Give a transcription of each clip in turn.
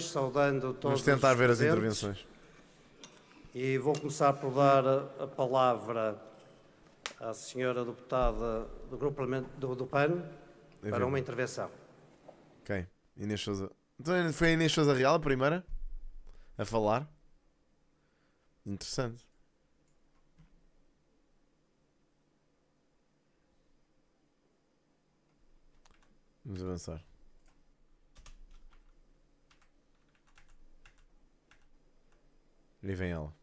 intervenções, saudando todos Vamos tentar os ver as presentes. intervenções. E vou começar por dar a palavra à senhora deputada do Grupo Parlamentar do PAN para uma intervenção. Ok, Inês Sousa. Então foi a Inês Sousa Real a primeira a falar? Interessante. Vamos avançar. E vem ela.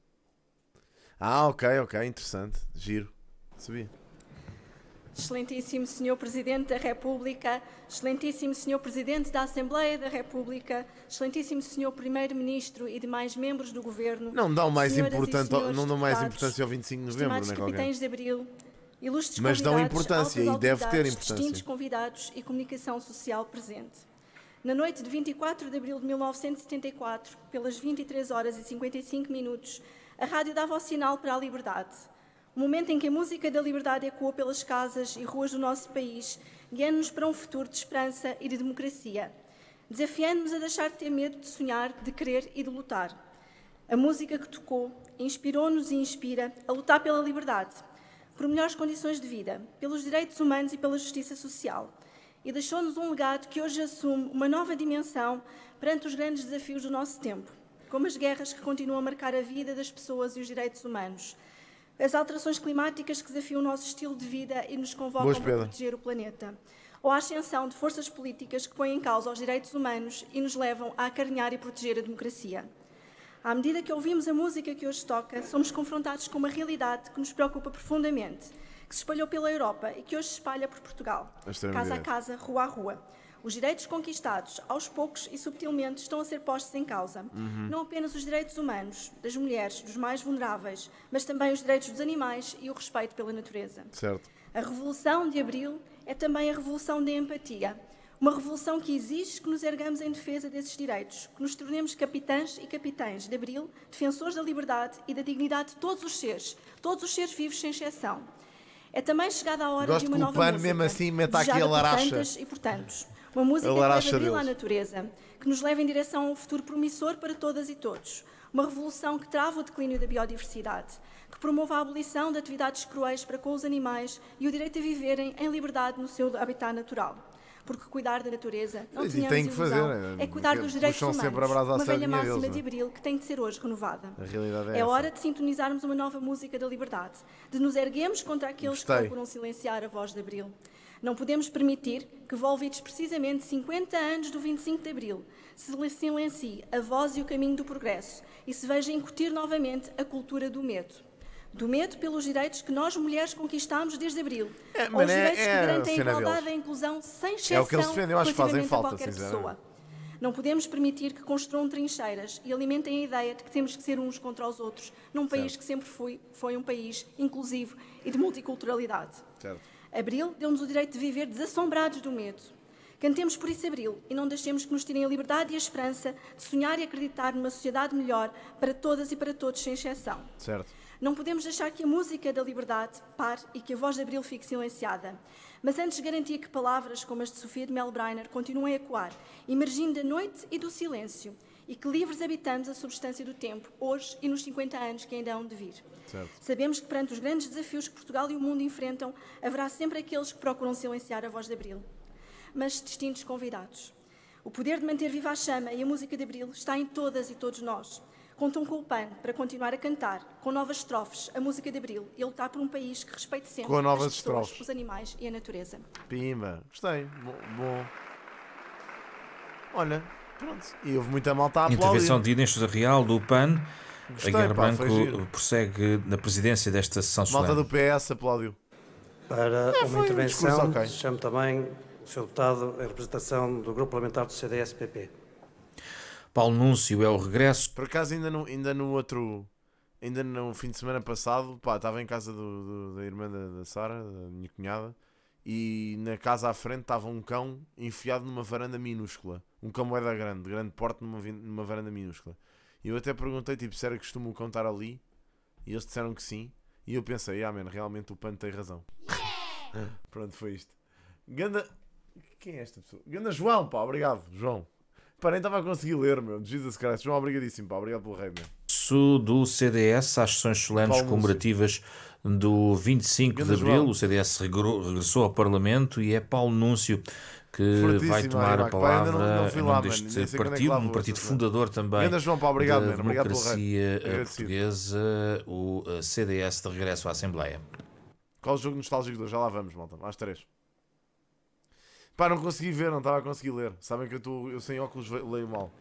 Ah, ok, interessante. Giro. Sabia. Excelentíssimo Senhor Presidente da República, Excelentíssimo Senhor Presidente da Assembleia da República, Excelentíssimo Senhor Primeiro-Ministro e demais membros do Governo. Não dão mais senhoras e importante, senhores não dão mais deputados, importância ao 25 de novembro, estimados não é qualquer? capitães de Abril, ilustres Mas dão convidados, importância altas e deve ter autoridades, importância. distintos convidados e comunicação social presente. Na noite de 24 de abril de 1974, pelas 23 horas e 55 minutos, a rádio dava o sinal para a liberdade. O momento em que a música da liberdade ecoou pelas casas e ruas do nosso país, guiando-nos para um futuro de esperança e de democracia, desafiando-nos a deixar de ter medo de sonhar, de querer e de lutar. A música que tocou inspirou-nos e inspira a lutar pela liberdade, por melhores condições de vida, pelos direitos humanos e pela justiça social, e deixou-nos um legado que hoje assume uma nova dimensão perante os grandes desafios do nosso tempo, como as guerras que continuam a marcar a vida das pessoas e os direitos humanos, as alterações climáticas que desafiam o nosso estilo de vida e nos convocam para proteger o planeta, ou a ascensão de forças políticas que põem em causa os direitos humanos e nos levam a acarinhar e proteger a democracia. À medida que ouvimos a música que hoje toca, somos confrontados com uma realidade que nos preocupa profundamente, que se espalhou pela Europa e que hoje se espalha por Portugal, casa a casa, rua a rua. Os direitos conquistados, aos poucos e subtilmente, estão a ser postos em causa. Não apenas os direitos humanos, das mulheres, dos mais vulneráveis, mas também os direitos dos animais e o respeito pela natureza. Certo. A Revolução de Abril é também a revolução da empatia. Uma revolução que exige que nos ergamos em defesa desses direitos, que nos tornemos capitãs e capitães de Abril, defensores da liberdade e da dignidade de todos os seres vivos sem exceção. É também chegada a hora de uma nova música, mesmo assim meta aqui a desejada por laracha. tantas e por tantos. Uma música que leva Abril à natureza, que nos leva em direção a um futuro promissor para todas e todos. Uma revolução que trava o declínio da biodiversidade, que promove a abolição de atividades cruéis para com os animais e o direito a viverem em liberdade no seu habitat natural. Porque cuidar da natureza, não tenhamos ilusão, é cuidar dos direitos humanos, uma velha máxima de Abril que tem de ser hoje renovada. É hora de sintonizarmos uma nova música da liberdade, de nos erguermos contra aqueles que procuram silenciar a voz de Abril. Não podemos permitir que, volvidos precisamente 50 anos do 25 de Abril, se silencie a voz e o caminho do progresso e se veja incutir novamente a cultura do medo. Do medo pelos direitos que nós, mulheres, conquistámos desde Abril. Aos direitos que garantem a igualdade e a inclusão sem exceção é o que eles defendem, eu acho que fazem falta, qualquer pessoa. Não podemos permitir que construam trincheiras e alimentem a ideia de que temos que ser uns contra os outros num país que sempre foi um país inclusivo e de multiculturalidade. Certo. Abril deu-nos o direito de viver desassombrados do medo. Cantemos por isso Abril e não deixemos que nos tirem a liberdade e a esperança de sonhar e acreditar numa sociedade melhor para todas e para todos, sem exceção. Certo. Não podemos deixar que a música da liberdade pare e que a voz de Abril fique silenciada. Mas antes garantia que palavras como as de Sofia de Melbrenner continuem a ecoar, emergindo da noite e do silêncio, e que livres habitamos a substância do tempo, hoje e nos 50 anos que ainda hão de vir. Certo. Sabemos que perante os grandes desafios que Portugal e o mundo enfrentam, haverá sempre aqueles que procuram silenciar a voz de Abril. Mas, distintos convidados, o poder de manter viva a chama e a música de Abril está em todas e todos nós. Contam com o PAN para continuar a cantar, com novas estrofes, a música de Abril e a lutar por um país que respeite sempre com novas as pessoas, estrofes, os animais e a natureza. Pimba, gostei, bom. Olha, pronto, e houve muita malta a aplaudir. Intervenção de Inês Sousa Real, do PAN. Gostei, Aguiar Branco giro. prossegue na presidência desta sessão solene. Malta do PS aplaudiu. Para uma intervenção, okay. chamo também o Sr. Deputado em representação do Grupo Parlamentar do CDS-PP. Paulo Núncio, é o regresso. Por acaso ainda no fim de semana passado, estava em casa da irmã da Sara, da minha cunhada, e na casa à frente estava um cão enfiado numa varanda minúscula. Um cão moeda grande, de grande porte, numa varanda minúscula. E eu até perguntei, se era costume o cão estar ali, e eles disseram que sim, e eu pensei, realmente o PAN tem razão. Pronto, foi isto. Ganda... Quem é esta pessoa? Ganda João, obrigado, João. Pá, nem estava a conseguir ler, meu. Jesus Christ. João, obrigadíssimo, pá. Obrigado pelo rei, meu. Do CDS às sessões solenes comemorativas do 25 de Abril. O CDS regressou ao Parlamento e é Paulo Núncio que vai tomar a palavra em nome deste partido, um partido fundador também da democracia portuguesa, o CDS de regresso à Assembleia. Qual o jogo nostálgico? Já lá vamos, malta. Às 3. Pá, não consegui ver, não estava a conseguir ler. Sabem que eu sem óculos leio mal.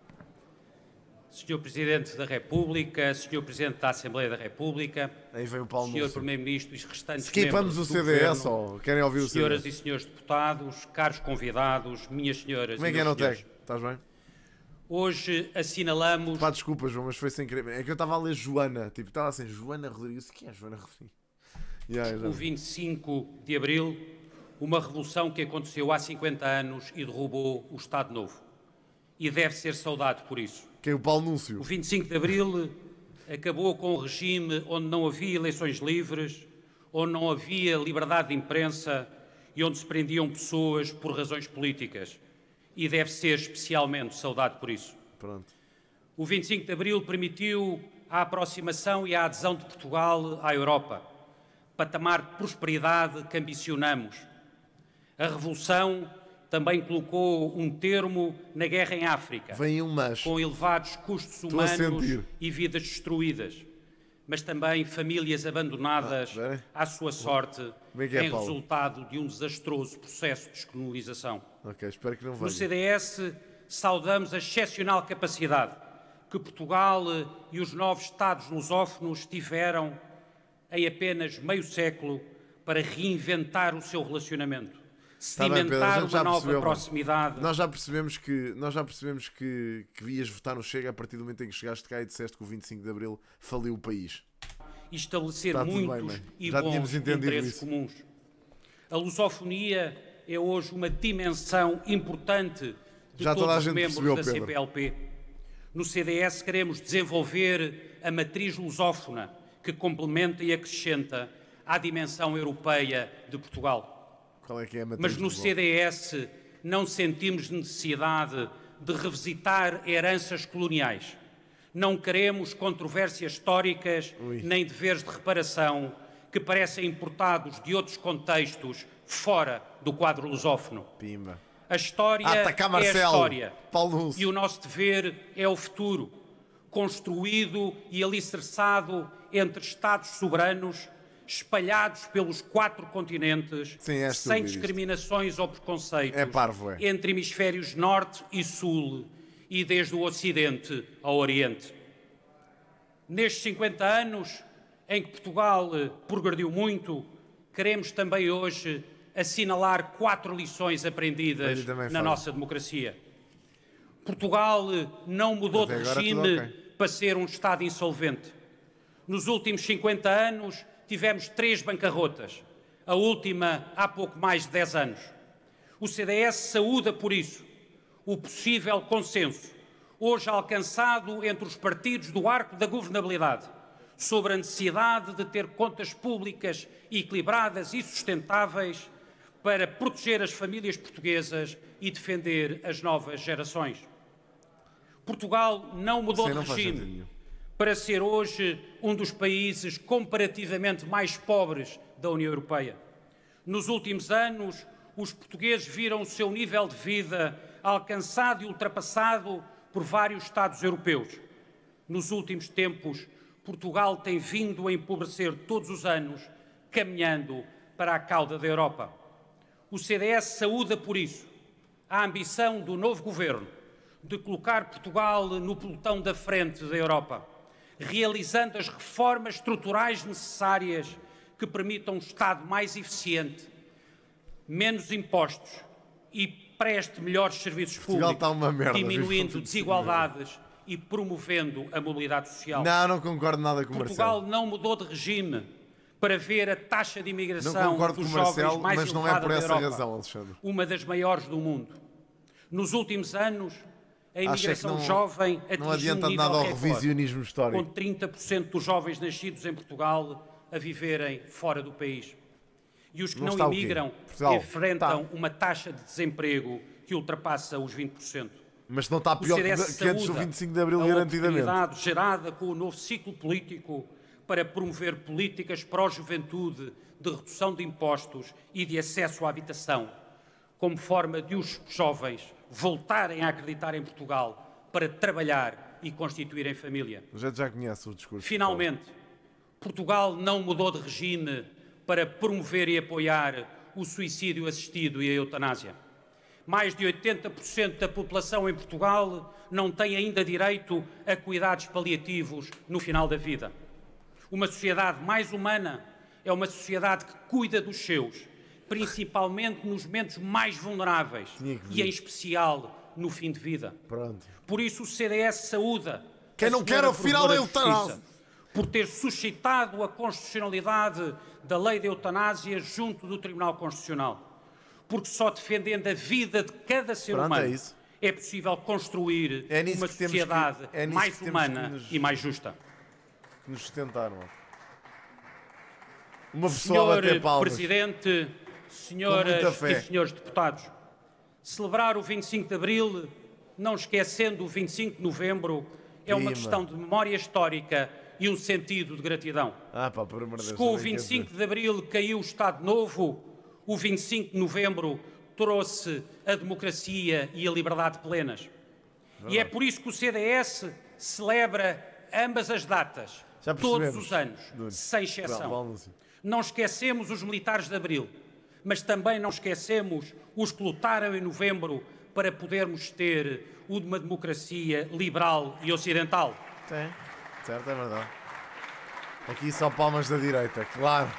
Senhor Presidente da República, Senhor Presidente da Assembleia da República, aí vem o Paulo Senhor Primeiro-Ministro e os restantes Skipamos membros o do CDS, Governo, ou querem ouvir o senhoras CDS? e senhores deputados, caros convidados, minhas senhoras Como é que e é no meus senhores. tag? Estás bem? Hoje assinalamos... Pá, desculpa, João, mas foi sem querer. É que eu estava a ler Joana, tipo, estava assim, Joana Rodrigues. Quem é Joana Rodrigues? O 25 de Abril, uma revolução que aconteceu há 50 anos e derrubou o Estado Novo. E deve ser saudado por isso. Que é o Paulo Núncio. O 25 de Abril acabou com um regime onde não havia eleições livres, onde não havia liberdade de imprensa e onde se prendiam pessoas por razões políticas. E deve ser especialmente saudado por isso. Pronto. O 25 de Abril permitiu a aproximação e a adesão de Portugal à Europa, patamar de prosperidade que ambicionamos. A Revolução também colocou um termo na guerra em África, com elevados custos humanos e vidas destruídas, mas também famílias abandonadas à sua sorte em resultado de um desastroso processo de descolonização. Espero que não venha. No CDS, saudamos a excepcional capacidade que Portugal e os novos Estados lusófonos tiveram em apenas meio século para reinventar o seu relacionamento. Sedimentar uma nova proximidade. Nós já percebemos que ias votar no Chega a partir do momento em que chegaste cá e disseste que o 25 de Abril faliu o país. E estabelecer muitos e bons interesses comuns. A lusofonia é hoje uma dimensão importante de todos os membros da CPLP. No CDS queremos desenvolver a matriz lusófona que complementa e acrescenta à dimensão europeia de Portugal. Qual é que é a matriz? Mas no CDS não sentimos necessidade de revisitar heranças coloniais. Não queremos controvérsias históricas nem deveres de reparação que parecem importados de outros contextos fora do quadro lusófono. Pimba. A história é a história e o nosso dever é o futuro, construído e alicerçado entre Estados soberanos espalhados pelos 4 continentes, sem discriminações ou preconceitos, entre hemisférios norte e sul e desde o Ocidente ao Oriente. Nestes 50 anos em que Portugal progrediu muito, queremos também hoje assinalar 4 lições aprendidas na nossa democracia. Portugal não mudou de regime para ser um Estado insolvente. Nos últimos 50 anos, tivemos 3 bancarrotas, a última há pouco mais de 10 anos. O CDS saúda, por isso, o possível consenso, hoje alcançado entre os partidos do arco da governabilidade, sobre a necessidade de ter contas públicas equilibradas e sustentáveis para proteger as famílias portuguesas e defender as novas gerações. Portugal não mudou de regime para ser hoje um dos países comparativamente mais pobres da União Europeia. Nos últimos anos, os portugueses viram o seu nível de vida alcançado e ultrapassado por vários Estados europeus. Nos últimos tempos, Portugal tem vindo a empobrecer todos os anos, caminhando para a cauda da Europa. O CDS saúda, por isso, a ambição do novo governo de colocar Portugal no pelotão da frente da Europa, realizando as reformas estruturais necessárias que permitam um Estado mais eficiente, menos impostos e preste melhores serviços públicos, diminuindo desigualdades e promovendo a mobilidade social. Não concordo nada com o Marcelo. Portugal não mudou de regime para ver a taxa de imigração dos jovens mais mas não é por essa Europa, razão, Alexandre. Uma das maiores do mundo. Nos últimos anos, a imigração jovem atingiu um nível revisionismo histórico, com 30% dos jovens nascidos em Portugal a viverem fora do país. E os que não imigram enfrentam uma taxa de desemprego que ultrapassa os 20%. Mas não está pior que antes do 25 de Abril, garantidamente. A oportunidade gerada com o novo ciclo político para promover políticas pró-juventude, de redução de impostos e de acesso à habitação, como forma de os jovens voltarem a acreditar em Portugal para trabalhar e constituírem família. Já conhece o discurso. Finalmente, Portugal não mudou de regime para promover e apoiar o suicídio assistido e a eutanásia. Mais de 80% da população em Portugal não tem ainda direito a cuidados paliativos no final da vida. Uma sociedade mais humana é uma sociedade que cuida dos seus, principalmente nos momentos mais vulneráveis e, em especial, no fim de vida. Pronto. Por isso o CDS saúda quem não quer o final da eutanásia por ter suscitado a constitucionalidade da lei da eutanásia junto do Tribunal Constitucional. Porque só defendendo a vida de cada ser humano é possível construir uma sociedade mais humana e mais justa. Que nos sustentaram. Uma pessoa Senhor Presidente, senhoras e senhores deputados, celebrar o 25 de Abril, não esquecendo o 25 de Novembro, é uma questão de memória histórica e um sentido de gratidão. Se com o 25 de Abril caiu o Estado Novo, o 25 de Novembro trouxe a democracia e a liberdade plenas. E é por isso que o CDS celebra ambas as datas, todos os anos, sem exceção. Não esquecemos os militares de Abril, mas também não esquecemos os que lutaram em Novembro para podermos ter uma democracia liberal e ocidental. Sim, certo, é verdade. Aqui só palmas da direita, claro.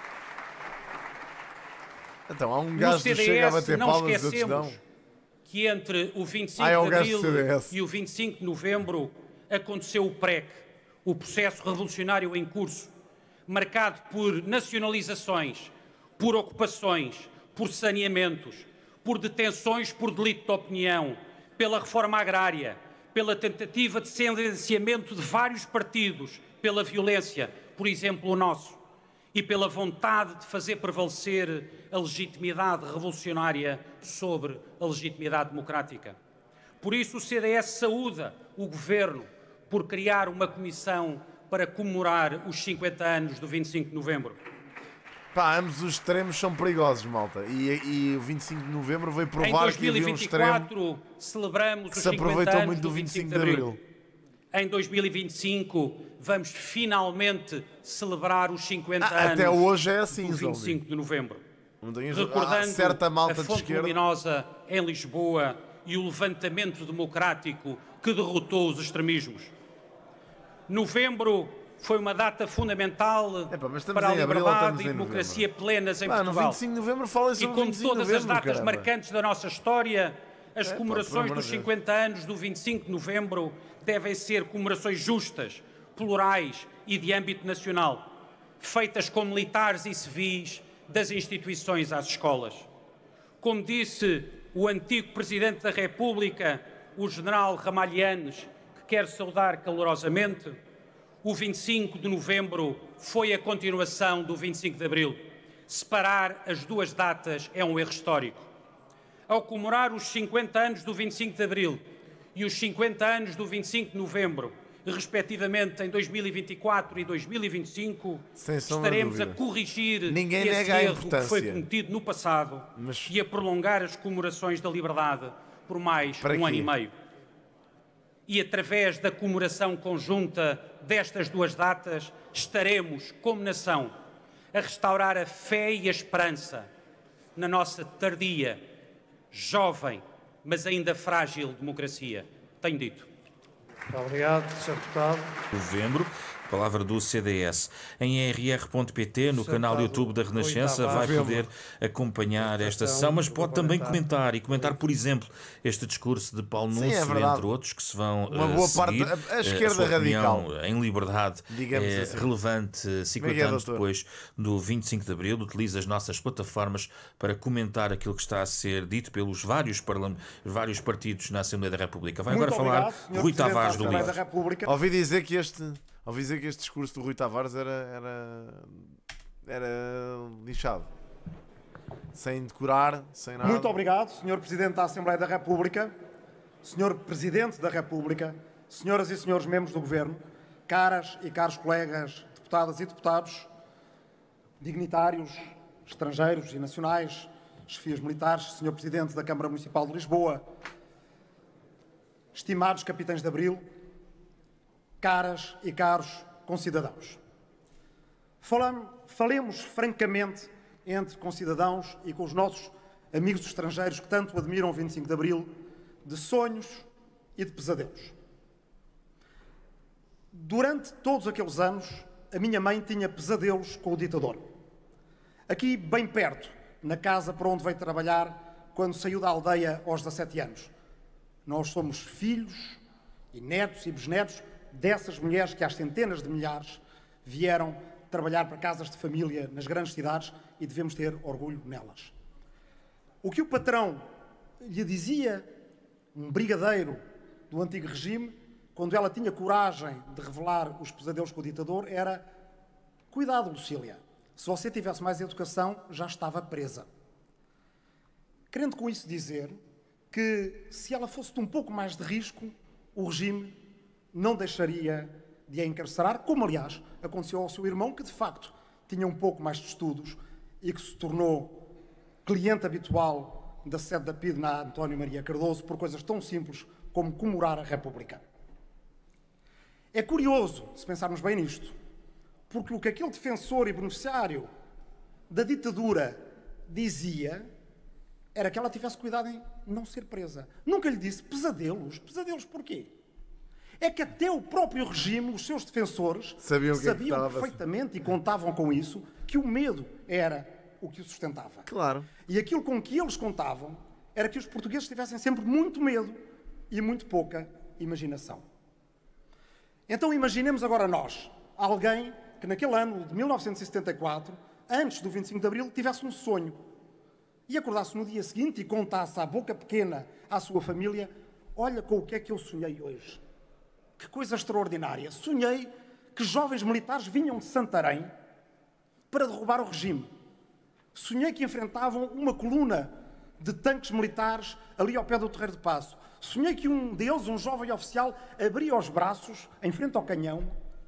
Então, há um gajo que chega a bater palmas, outros não. Que entre o 25 de Abril e o 25 de Novembro aconteceu o PREC, o processo revolucionário em curso, marcado por nacionalizações, por ocupações, por saneamentos, por detenções por delito de opinião, pela reforma agrária, pela tentativa de silenciamento de vários partidos, pela violência, por exemplo o nosso, e pela vontade de fazer prevalecer a legitimidade revolucionária sobre a legitimidade democrática. Por isso o CDS saúda o Governo por criar uma comissão para comemorar os 50 anos do 25 de Novembro. Ambos os extremos são perigosos, malta. E o 25 de Novembro veio provar que havia um extremo em 2024 celebramos que os se 50 aproveitou anos muito do 25 de Abril. Em 2025 vamos finalmente celebrar os 50 anos até hoje é assim, do 25 de Novembro. Recordando certa malta a Fonte Luminosa em Lisboa e o levantamento democrático que derrotou os extremismos. Novembro foi uma data fundamental para a liberdade e democracia plenas em Portugal. No 25 de Novembro fala-se e como todas as datas marcantes da nossa história, as comemorações dos 50 anos do 25 de Novembro devem ser comemorações justas, plurais e de âmbito nacional, feitas com militares e civis, das instituições às escolas. Como disse o antigo Presidente da República, o General Ramalhianes, que quero saudar calorosamente, o 25 de Novembro foi a continuação do 25 de Abril. Separar as duas datas é um erro histórico. Ao comemorar os 50 anos do 25 de Abril e os 50 anos do 25 de Novembro, respectivamente em 2024 e 2025, estaremos a corrigir esse erro que foi cometido no passado e a prolongar as comemorações da liberdade por mais um ano e meio. E através da comemoração conjunta destas duas datas, estaremos, como nação, a restaurar a fé e a esperança na nossa tardia, jovem, mas ainda frágil democracia. Tenho dito. Muito obrigado, Sr. Deputado. Novembro, palavra do CDS. Em rr.pt, no canal YouTube da Renascença, vai poder acompanhar esta sessão, mas pode também comentar, por exemplo, este discurso de Paulo Núncio, entre outros, que se vão uma boa seguir. Parte, a esquerda radical, em liberdade, é assim relevante 50 anos depois do 25 de Abril. Utiliza as nossas plataformas para comentar aquilo que está a ser dito pelos vários partidos na Assembleia da República. Vai agora falar Rui Tavares do Livre. Ouvi dizer que este discurso do Rui Tavares era lixado. Sem decorar, sem nada. Muito obrigado, Sr. Presidente da Assembleia da República. Senhor Presidente da República, senhoras e senhores membros do Governo, caras e caros colegas, deputadas e deputados, dignitários estrangeiros e nacionais, chefias militares, senhor Presidente da Câmara Municipal de Lisboa, estimados capitães de Abril, caras e caros concidadãos. Falemos francamente entre concidadãos e com os nossos amigos estrangeiros que tanto admiram o 25 de Abril, de sonhos e de pesadelos. Durante todos aqueles anos, a minha mãe tinha pesadelos com o ditador. Aqui, bem perto, na casa para onde veio trabalhar quando saiu da aldeia aos 17 anos. Nós somos filhos e netos e bisnetos dessas mulheres que, às centenas de milhares, vieram trabalhar para casas de família nas grandes cidades e devemos ter orgulho nelas. O que o patrão lhe dizia, um brigadeiro do antigo regime, quando ela tinha coragem de revelar os pesadelos com o ditador, era: cuidado, Lucília, se você tivesse mais educação, já estava presa. Querendo com isso dizer que, se ela fosse de um pouco mais de risco, o regime não deixaria de a encarcerar, como, aliás, aconteceu ao seu irmão, que, de facto, tinha um pouco mais de estudos e que se tornou cliente habitual da sede da PIDE na António Maria Cardoso por coisas tão simples como comemorar a República. É curioso, se pensarmos bem nisto, porque o que aquele defensor e beneficiário da ditadura dizia era que ela tivesse cuidado em não ser presa. Nunca lhe disse pesadelos. Pesadelos porquê? É que até o próprio regime, os seus defensores, sabiam perfeitamente e contavam com isso, que o medo era o que o sustentava. Claro. E aquilo com que eles contavam era que os portugueses tivessem sempre muito medo e muito pouca imaginação. Então imaginemos agora nós, alguém que naquele ano de 1974, antes do 25 de Abril, tivesse um sonho e acordasse no dia seguinte e contasse à boca pequena à sua família: olha com o que é que eu sonhei hoje. Que coisa extraordinária. Sonhei que jovens militares vinham de Santarém para derrubar o regime. Sonhei que enfrentavam uma coluna de tanques militares ali ao pé do Terreiro de Paço. Sonhei que um deles, um jovem oficial, abria os braços em frente ao canhão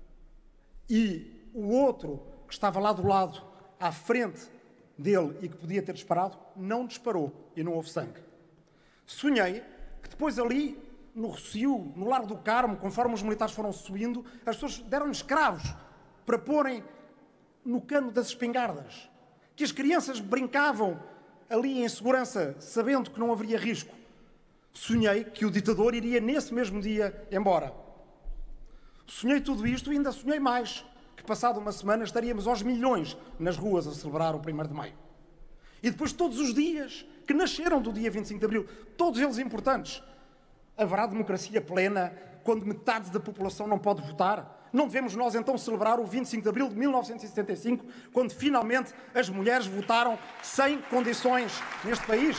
e o outro, que estava lá do lado, à frente dele e que podia ter disparado, não disparou e não houve sangue. Sonhei que depois ali, no Rossio, no Largo do Carmo, conforme os militares foram subindo, as pessoas deram-lhes cravos para porem no cano das espingardas. Que as crianças brincavam ali em segurança, sabendo que não haveria risco. Sonhei que o ditador iria nesse mesmo dia embora. Sonhei tudo isto e ainda sonhei mais, que passado uma semana estaríamos aos milhões nas ruas a celebrar o 1º de Maio. E depois todos os dias que nasceram do dia 25 de Abril, todos eles importantes. Haverá democracia plena quando metade da população não pode votar? Não devemos nós então celebrar o 25 de Abril de 1975, quando finalmente as mulheres votaram sem condições neste país?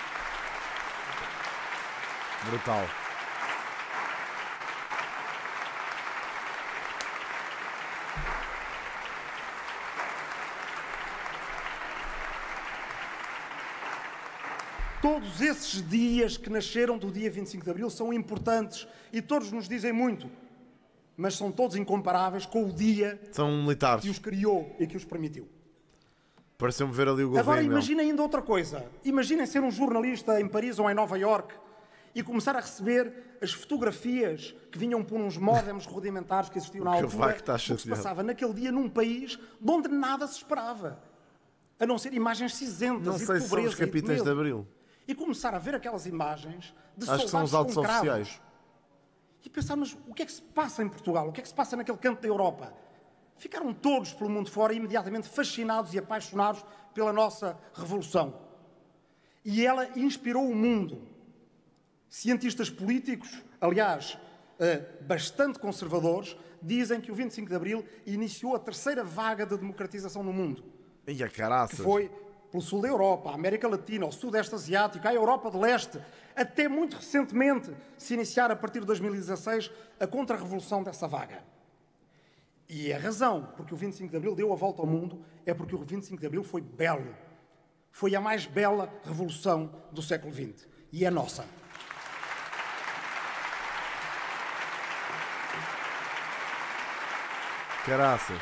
Brutal. Todos esses dias que nasceram do dia 25 de Abril são importantes e todos nos dizem muito, mas são todos incomparáveis com o dia que os criou e que os permitiu. Pareceu-me ver ali o governo. Agora imaginem ainda outra coisa. Imaginem ser um jornalista em Paris ou em Nova Iorque e começar a receber as fotografias que vinham por uns módems rudimentares que existiam na altura, o que se passava naquele dia num país de onde nada se esperava, a não ser imagens cinzentas e de pobreza são os capitães de Abril. E começar a ver aquelas imagens de Acho soldados que são os altos com cravos. oficiais. E pensar, mas o que é que se passa em Portugal? O que é que se passa naquele canto da Europa? Ficaram todos pelo mundo fora imediatamente fascinados e apaixonados pela nossa revolução. E ela inspirou o mundo. Cientistas políticos, aliás, bastante conservadores, dizem que o 25 de Abril iniciou a terceira vaga de democratização no mundo. E a caraças. Que foi pelo sul da Europa, a América Latina, o Sudeste Asiático, a Europa de Leste, até muito recentemente se iniciar a partir de 2016 a contra-revolução dessa vaga. E a razão porque o 25 de Abril deu a volta ao mundo é porque o 25 de Abril foi belo. Foi a mais bela revolução do século XX. E é nossa. Caraças.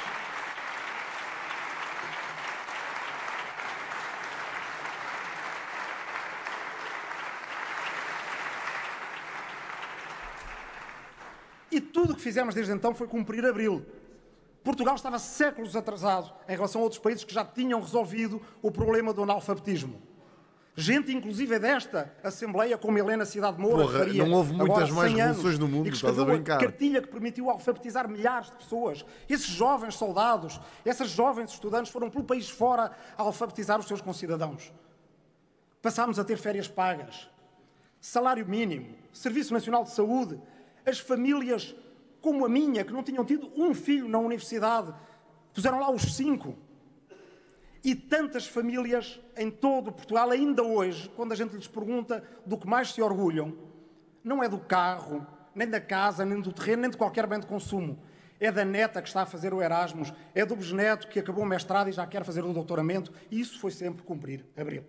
E tudo o que fizemos desde então foi cumprir Abril. Portugal estava séculos atrasado em relação a outros países que já tinham resolvido o problema do analfabetismo. Gente, inclusive, desta Assembleia, como Helena Cidade Moura, faria, não houve muitas mais revoluções no mundo, estás a brincar. A cartilha que permitiu alfabetizar milhares de pessoas. Esses jovens soldados, essas jovens estudantes foram pelo país fora a alfabetizar os seus concidadãos. Passámos a ter férias pagas, salário mínimo, Serviço Nacional de Saúde. As famílias como a minha, que não tinham tido um filho na universidade, puseram lá os 5. E tantas famílias em todo Portugal, ainda hoje, quando a gente lhes pergunta do que mais se orgulham, não é do carro, nem da casa, nem do terreno, nem de qualquer bem de consumo. É da neta que está a fazer o Erasmus, é do bisneto que acabou o mestrado e já quer fazer o doutoramento. E isso foi sempre cumprir Abril.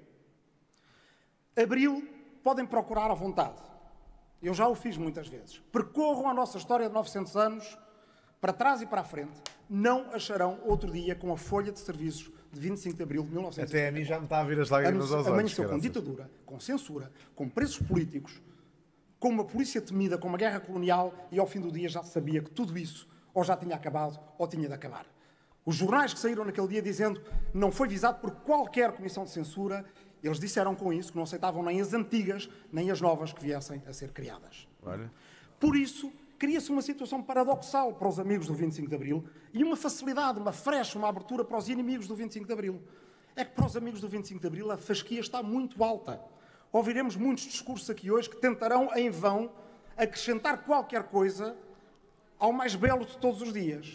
Abril podem procurar à vontade. Eu já o fiz muitas vezes. Percorram a nossa história de 900 anos, para trás e para a frente, não acharão outro dia com a folha de serviços de 25 de abril de 1970. Até a mim já me está a vir as lágrimas aos olhos. Amanheceu com ditadura, com censura, com preços políticos, com uma polícia temida, com uma guerra colonial, e ao fim do dia já se sabia que tudo isso ou já tinha acabado ou tinha de acabar. Os jornais que saíram naquele dia dizendo não foi visado por qualquer comissão de censura, eles disseram com isso que não aceitavam nem as antigas, nem as novas que viessem a ser criadas. Olha. Por isso, cria-se uma situação paradoxal para os amigos do 25 de Abril e uma facilidade, uma frecha, uma abertura para os inimigos do 25 de Abril. É que para os amigos do 25 de Abril a fasquia está muito alta. Ouviremos muitos discursos aqui hoje que tentarão, em vão, acrescentar qualquer coisa ao mais belo de todos os dias.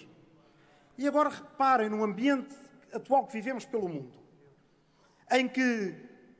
E agora reparem no ambiente atual que vivemos pelo mundo, em que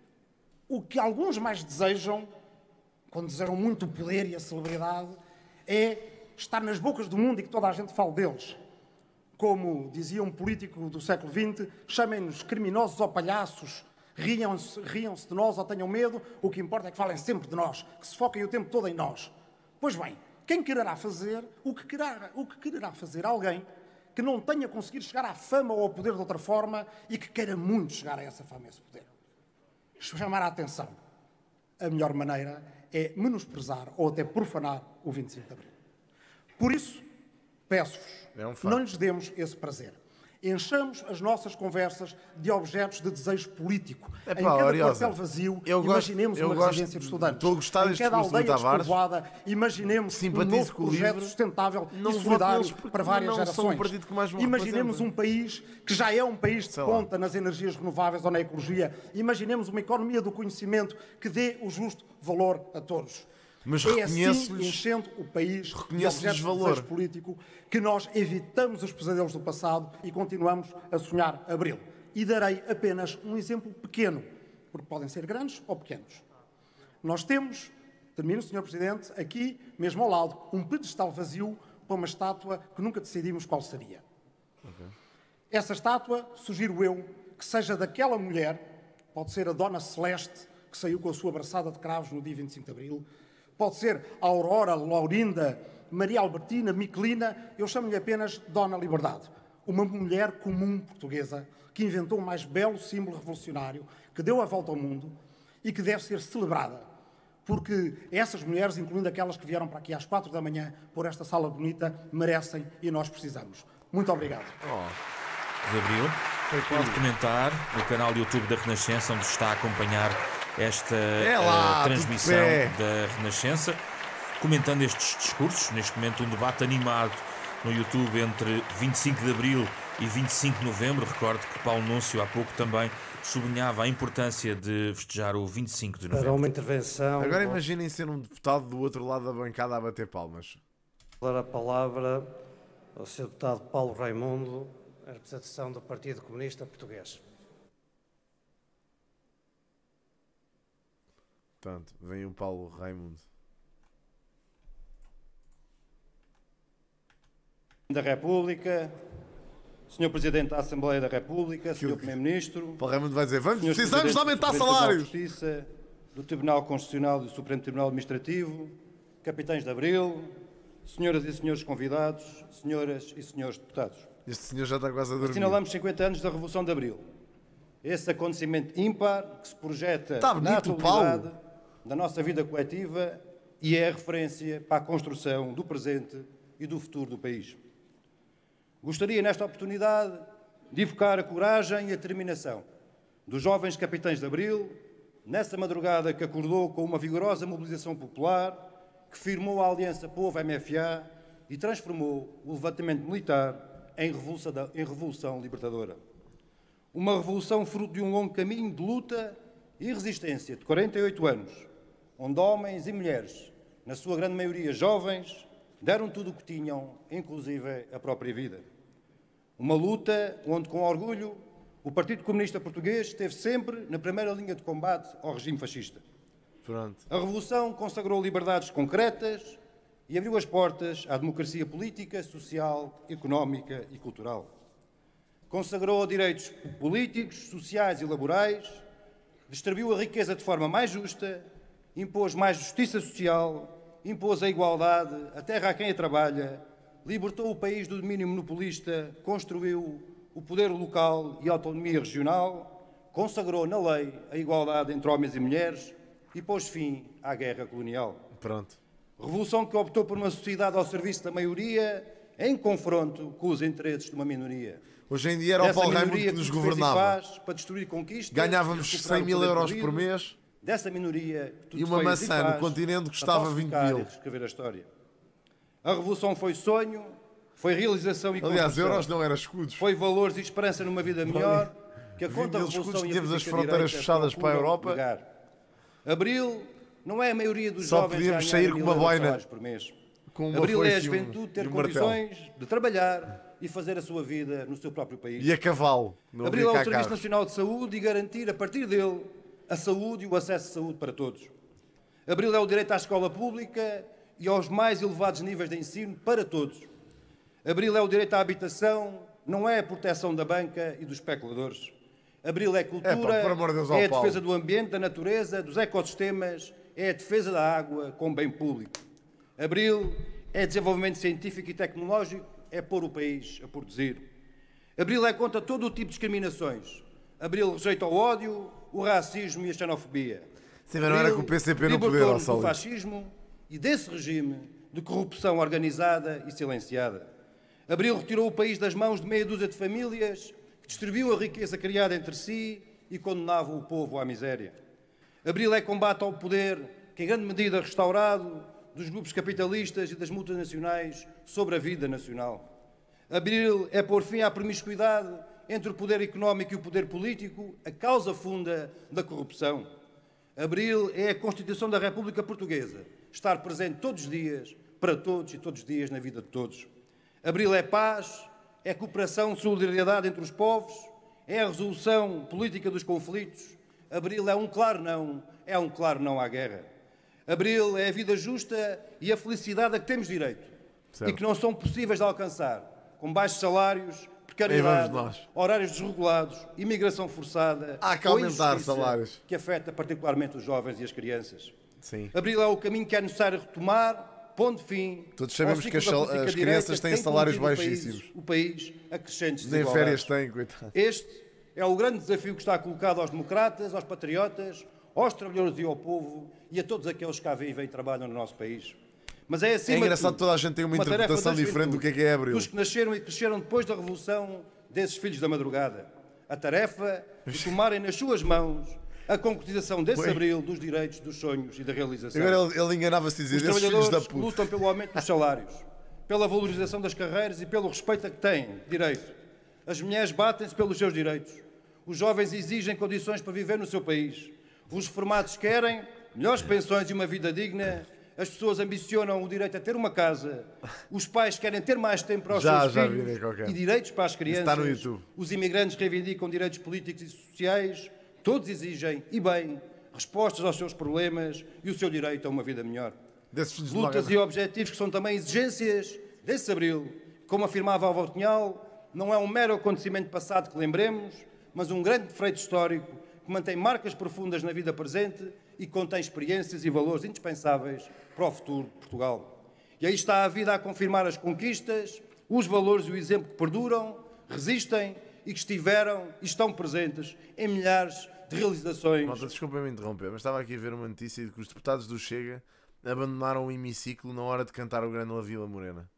o que alguns mais desejam, quando desejam muito o poder e a celebridade, é estar nas bocas do mundo e que toda a gente fale deles. Como dizia um político do século XX, chamem-nos criminosos ou palhaços, riam-se de nós ou tenham medo, o que importa é que falem sempre de nós, que se foquem o tempo todo em nós. Pois bem, quem quererá fazer o que quererá fazer alguém que não tenha conseguido chegar à fama ou ao poder de outra forma e que queira muito chegar a essa fama e a esse poder? Chamar a atenção. A melhor maneira é menosprezar ou até profanar o 25 de Abril. Por isso, peço-vos, não lhes demos esse prazer. Enchamos as nossas conversas de objetos de desejo político. Em cada quartel vazio, imaginemos uma residência de estudantes. Em cada aldeia despovoada, imaginemos um novo projeto sustentável e solidário para várias gerações. Imaginemos um país que já é um país de ponta nas energias renováveis ou na ecologia. Imaginemos uma economia do conhecimento que dê o justo valor a todos. Mas é assim, enchendo o país de objetos de desejo político, que nós evitamos os pesadelos do passado e continuamos a sonhar Abril. E darei apenas um exemplo pequeno, porque podem ser grandes ou pequenos. Nós temos, termino, Sr. Presidente, aqui, mesmo ao lado, um pedestal vazio para uma estátua que nunca decidimos qual seria. Essa estátua, sugiro eu, que seja daquela mulher, pode ser a Dona Celeste, que saiu com a sua braçada de cravos no dia 25 de Abril, pode ser a Aurora, Laurinda, Maria Albertina, Miquelina, eu chamo-lhe apenas Dona Liberdade. Uma mulher comum portuguesa que inventou o mais belo símbolo revolucionário, que deu a volta ao mundo e que deve ser celebrada. Porque essas mulheres, incluindo aquelas que vieram para aqui às 4 da manhã, por esta sala bonita, merecem e nós precisamos. Muito obrigado. Abril, pode comentar no canal do YouTube da Renascença, onde está a acompanhar esta transmissão da Renascença, comentando estes discursos. Neste momento um debate animado no YouTube entre 25 de Abril e 25 de Novembro. Recordo que Paulo Núncio há pouco também sublinhava a importância de festejar o 25 de Novembro. Para uma intervenção... Agora imaginem ser um deputado do outro lado da bancada a bater palmas. Vou dar a palavra ao Sr. Deputado Paulo Raimundo, a representação do Partido Comunista Português. Portanto, vem o Paulo Raimundo. Da República, Sr. Presidente da Assembleia da República, Sr. Primeiro-Ministro... Paulo Raimundo vai dizer, precisamos de aumentar salários! Do Tribunal Constitucional e do Supremo Tribunal Administrativo, Capitães de Abril, senhoras e senhores convidados, senhoras e senhores deputados. Este senhor já está quase a dormir. Assinalamos 50 anos da Revolução de Abril. Esse acontecimento ímpar que se projeta na atualidade da nossa vida coletiva e é a referência para a construção do presente e do futuro do país. Gostaria, nesta oportunidade, de evocar a coragem e a determinação dos jovens capitães de Abril, nessa madrugada que acordou com uma vigorosa mobilização popular, que firmou a Aliança Povo-MFA e transformou o levantamento militar em revolução libertadora. Uma revolução fruto de um longo caminho de luta e resistência de 48 anos, onde homens e mulheres, na sua grande maioria jovens, deram tudo o que tinham, inclusive a própria vida. Uma luta onde, com orgulho, o Partido Comunista Português esteve sempre na primeira linha de combate ao regime fascista. Pronto. A Revolução consagrou liberdades concretas e abriu as portas à democracia política, social, económica e cultural. Consagrou direitos políticos, sociais e laborais, distribuiu a riqueza de forma mais justa, impôs mais justiça social, impôs a igualdade, a terra a quem a trabalha, libertou o país do domínio monopolista, construiu o poder local e a autonomia regional, consagrou na lei a igualdade entre homens e mulheres e pôs fim à guerra colonial. Pronto. Revolução que optou por uma sociedade ao serviço da maioria, em confronto com os interesses de uma minoria. Hoje em dia era o Paulo Raimundo que nos governava. Para destruir conquistas, ganhávamos 100 mil euros por mês. Dessa minoria que e uma maçã no continente custava 20 mil. Escrever a história. A Revolução foi sonho, foi realização e construção. Aliás, euros não eram escudos. Foi valores e esperança numa vida melhor, que a contra-revolução e a tínhamos as fronteiras fechadas para a Europa. Negar. Abril não é a maioria dos só jovens podíamos sair com uma boina por mês. Com uma Abril é a juventude ter condições de trabalhar e fazer a sua vida no seu próprio país. E a cavalo. Abril é o Serviço Nacional de Saúde e garantir, a partir dele, a saúde e o acesso à saúde para todos. Abril é o direito à escola pública e aos mais elevados níveis de ensino para todos. Abril é o direito à habitação, não é a proteção da banca e dos especuladores. Abril é cultura, é a defesa do ambiente, da natureza, dos ecossistemas, é a defesa da água como bem público. Abril é desenvolvimento científico e tecnológico, é pôr o país a produzir. Abril é contra todo o tipo de discriminações. Abril rejeita o ódio, o racismo e a xenofobia. Sim, mas não era com o PCP no poder, libertou-nos do fascismo e desse regime de corrupção organizada e silenciada. Abril retirou o país das mãos de meia dúzia de famílias que distribuiu a riqueza criada entre si e condenava o povo à miséria. Abril é combate ao poder, que em grande medida restaurado, dos grupos capitalistas e das multinacionais sobre a vida nacional. Abril é pôr fim à promiscuidade entre o poder económico e o poder político, a causa funda da corrupção. Abril é a Constituição da República Portuguesa, estar presente todos os dias, para todos e todos os dias na vida de todos. Abril é paz, é cooperação, solidariedade entre os povos, é a resolução política dos conflitos. Abril é um claro não à guerra. Abril é a vida justa e a felicidade a que temos direito, certo, e que não são possíveis de alcançar, com baixos salários, precariedade, horários desregulados, imigração forçada, há que aumentar salários, que afeta particularmente os jovens e as crianças. Sim. Abril é o caminho que é necessário retomar, pondo fim. Todos sabemos que as crianças têm salários baixíssimos. O país a crescentes nem férias têm, coitado. Este é o grande desafio que está colocado aos democratas, aos patriotas, aos trabalhadores e ao povo e a todos aqueles que cá vivem e trabalham no nosso país. Mas é acima engraçado que toda a gente tem uma interpretação diferente do que é Abril. Dos que nasceram e cresceram depois da Revolução, desses filhos da madrugada. A tarefa de tomarem nas suas mãos a concretização desse Abril dos direitos, dos sonhos e da realização. Agora ele enganava-se a dizer, esses filhos da puta lutam pelo aumento dos salários, pela valorização das carreiras e pelo respeito a que têm direito. As mulheres batem-se pelos seus direitos. Os jovens exigem condições para viver no seu país. Os reformados querem melhores pensões e uma vida digna. As pessoas ambicionam o direito a ter uma casa. Os pais querem ter mais tempo para os seus filhos e direitos para as crianças. Está no YouTube. Os imigrantes reivindicam direitos políticos e sociais. Todos exigem, e bem, respostas aos seus problemas e o seu direito a uma vida melhor. Lutas e objetivos que são também exigências desse Abril. Como afirmava Álvaro Cunhal, não é um mero acontecimento passado que lembremos, mas um grande feito histórico que mantém marcas profundas na vida presente e contém experiências e valores indispensáveis para o futuro de Portugal. E aí está a vida a confirmar as conquistas, os valores e o exemplo que perduram, resistem e que estiveram e estão presentes em milhares de realizações. Malta, desculpa-me interromper, mas estava aqui a ver uma notícia de que os deputados do Chega abandonaram o hemiciclo na hora de cantar o Grande La Vila Morena.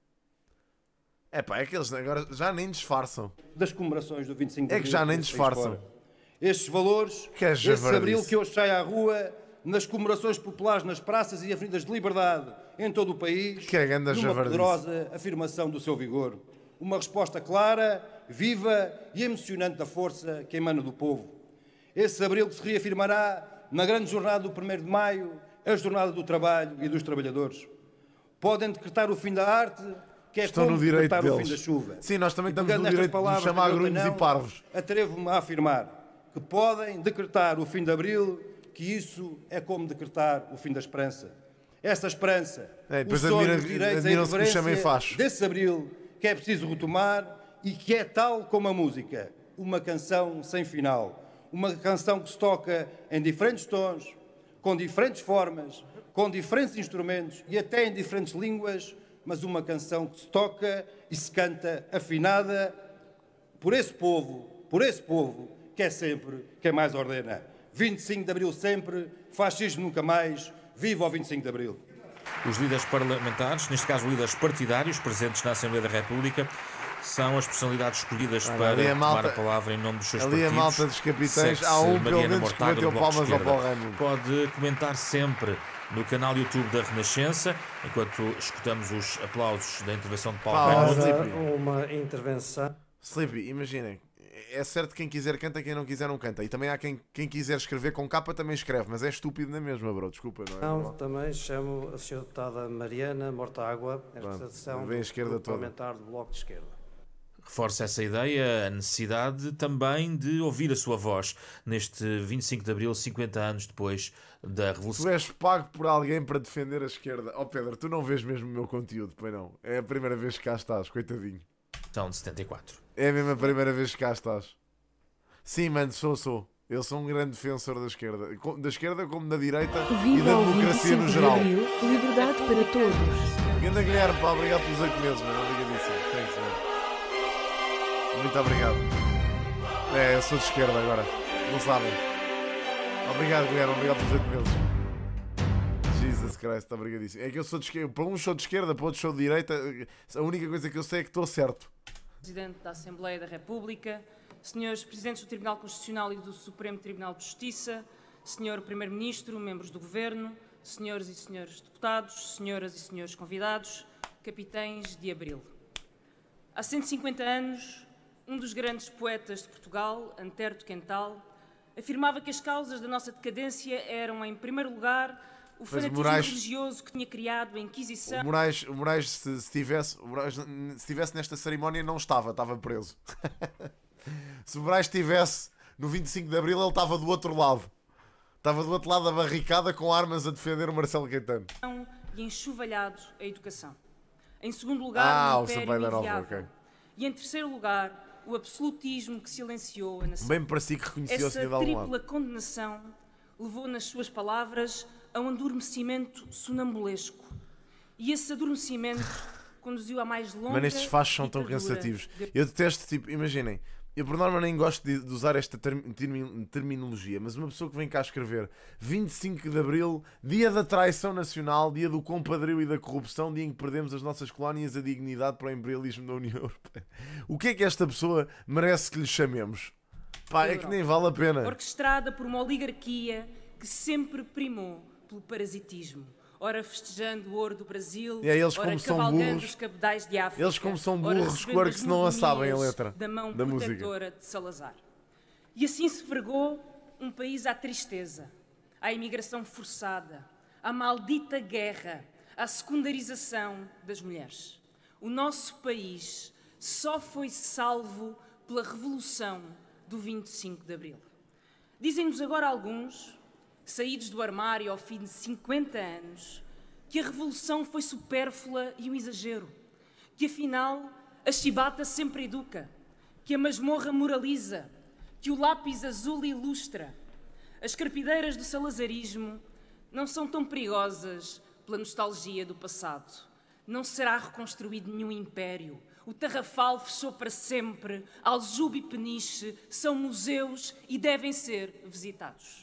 É pá, é que eles agora já nem disfarçam. Das comemorações do 25 de Abril. É que já nem disfarçam. Estes valores, esse Abril que hoje sai à rua, nas comemorações populares nas praças e avenidas de liberdade em todo o país, numa poderosa afirmação do seu vigor. Uma resposta clara, viva e emocionante da força que emana do povo. Esse Abril que se reafirmará na grande jornada do 1º de Maio, a jornada do trabalho e dos trabalhadores. Podem decretar o fim da arte, que é estão como no direito decretar deles. o fim da chuva. Sim, nós também estamos no direito de chamar grunhos e parvos. Atrevo-me a afirmar que podem decretar o fim de Abril, que isso é como decretar o fim da esperança. Esta esperança, o sonho dos direitos, a irreverência desse Abril, que é preciso retomar e que é tal como a música, uma canção sem final. Uma canção que se toca em diferentes tons, com diferentes formas, com diferentes instrumentos e até em diferentes línguas, mas uma canção que se toca e se canta afinada por esse povo que é sempre quem mais ordena. 25 de Abril sempre, fascismo nunca mais, viva o 25 de Abril. Os líderes parlamentares, neste caso líderes partidários, presentes na Assembleia da República, são as personalidades escolhidas para tomar a palavra em nome dos seus partidos. Ali a malta dos capitães, há um pelo menos que meteu palmas ao Paulo Raimundo. Pode comentar sempre no canal YouTube da Renascença, enquanto escutamos os aplausos da intervenção de Paulo Raimundo. Uma intervenção. Sleepy, imaginem, é certo que quem quiser canta, quem não quiser não canta. E também há quem quiser escrever com capa também escreve, mas é estúpido na mesma, bro, desculpa. Não, também chamo a senhora deputada Mariana Mortágua, esta sessão do parlamentar do Bloco de Esquerda. Reforça essa ideia, a necessidade também de ouvir a sua voz neste 25 de Abril, 50 anos depois da Revolução. Tu és pago por alguém para defender a esquerda. Oh Pedro, tu não vês mesmo o meu conteúdo, pois não? É a primeira vez que cá estás, coitadinho. São de 74. É mesmo a primeira vez que cá estás. Sim, mano, sou. Eu sou um grande defensor da esquerda como da direita e da democracia no geral. Abril, liberdade para todos. Ganda Guilherme, pá, obrigado pelos 8 meses, mano. Obrigadíssimo. Thanks, man. Muito obrigado. Eu sou de esquerda agora. Não sabem. Obrigado, Guilherme. Obrigado pelos 8 meses. Jesus Christ, obrigadíssimo. É que eu sou de esquerda. Para um sou de esquerda, para outro sou de direita. A única coisa que eu sei é que estou certo. Presidente da Assembleia da República, senhores Presidentes do Tribunal Constitucional e do Supremo Tribunal de Justiça, senhor Primeiro-Ministro, membros do Governo, senhores e senhores deputados, senhoras e senhores convidados, capitães de Abril. Há 150 anos, um dos grandes poetas de Portugal, Antero de Quental, afirmava que as causas da nossa decadência eram, em primeiro lugar, o fanatismo religioso que tinha criado a Inquisição. O Moraes se estivesse nesta cerimónia, não estava preso. Se o Moraes estivesse no 25 de Abril, ele estava do outro lado. Estava do outro lado da barricada com armas a defender o Marcelo Caetano. E enxovalhado a educação. Em segundo lugar, o Império Inviável. E em terceiro lugar, o absolutismo que silenciou a nação. Bem me parecia que reconheceu o senhor de algum lado. Essa tripla condenação levou, nas suas palavras, a um adormecimento sonambulesco. E esse adormecimento conduziu a mais longa... Mas estes fachos são tão cansativos. Eu detesto, tipo, imaginem, eu por norma nem gosto de usar esta terminologia, mas uma pessoa que vem cá escrever 25 de Abril, dia da traição nacional, dia do compadrio e da corrupção, dia em que perdemos as nossas colónias, a dignidade para o imperialismo da União Europeia. O que é que esta pessoa merece que lhe chamemos? Pá, é que nem vale a pena. Orquestrada por uma oligarquia que sempre primou pelo parasitismo. Ora festejando o ouro do Brasil, eles ora como são cavalgando burros, os cabedais de África. Eles como são burros, claro que se não a sabem a letra da mão da protetora música. De Salazar. E assim se vergou um país à tristeza, à imigração forçada, à maldita guerra, à secundarização das mulheres. O nosso país só foi salvo pela Revolução do 25 de Abril. Dizem-nos agora alguns, saídos do armário ao fim de 50 anos, que a revolução foi supérflua e um exagero, que afinal a chibata sempre educa, que a masmorra moraliza, que o lápis azul ilustra. As carpideiras do salazarismo não são tão perigosas pela nostalgia do passado, não será reconstruído nenhum império. O Tarrafal fechou para sempre. Aljube e Peniche são museus e devem ser visitados.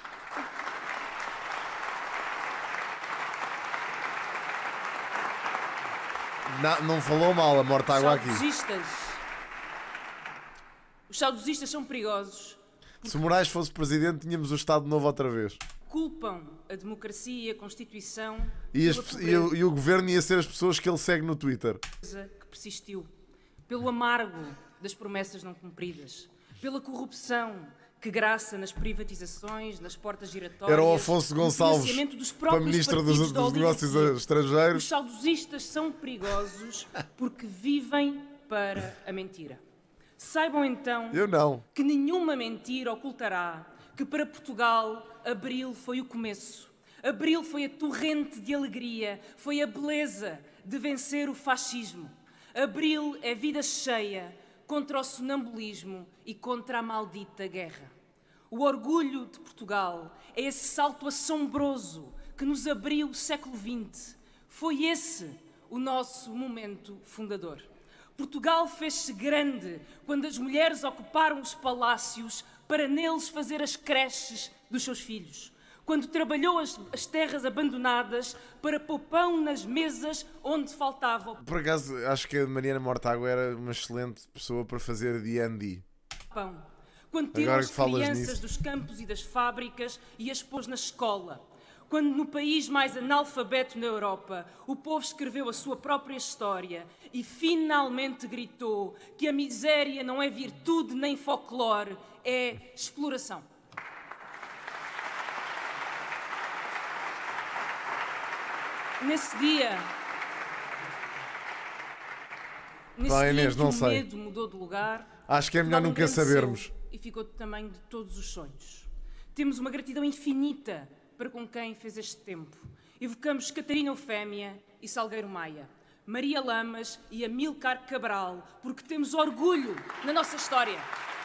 Não falou mal a Mortágua aqui. Os saudosistas são perigosos. Se Moraes fosse presidente, tínhamos o Estado Novo outra vez. Culpam a democracia e a Constituição e o governo ia ser as pessoas que ele segue no Twitter. Que persistiu. Pelo amargo das promessas não cumpridas. Pela corrupção que graça nas privatizações, nas portas giratórias. Era o Afonso Gonçalves para Ministro dos Negócios Estrangeiros. Os saudosistas são perigosos porque vivem para a mentira. Saibam então que nenhuma mentira ocultará que para Portugal abril foi o começo. Abril foi a torrente de alegria, foi a beleza de vencer o fascismo. Abril é vida cheia contra o sonambulismo e contra a maldita guerra. O orgulho de Portugal é esse salto assombroso que nos abriu o século XX. Foi esse o nosso momento fundador. Portugal fez-se grande quando as mulheres ocuparam os palácios para neles fazer as creches dos seus filhos. Quando trabalhou as terras abandonadas para pôr pão nas mesas onde faltava. Por acaso, acho que a Mariana Mortágua era uma excelente pessoa para fazer D&D. Pão. Quando tirou as crianças dos campos e das fábricas e as pôs na escola. Quando no país mais analfabeto na Europa o povo escreveu a sua própria história e finalmente gritou que a miséria não é virtude nem folclore, é exploração. Nesse dia, Inês, não o sei. medo mudou de lugar. Acho que é melhor nunca sabermos. E ficou do tamanho de todos os sonhos. Temos uma gratidão infinita para com quem fez este tempo. Evocamos Catarina Eufémia e Salgueiro Maia, Maria Lamas e Amílcar Cabral, porque temos orgulho na nossa história.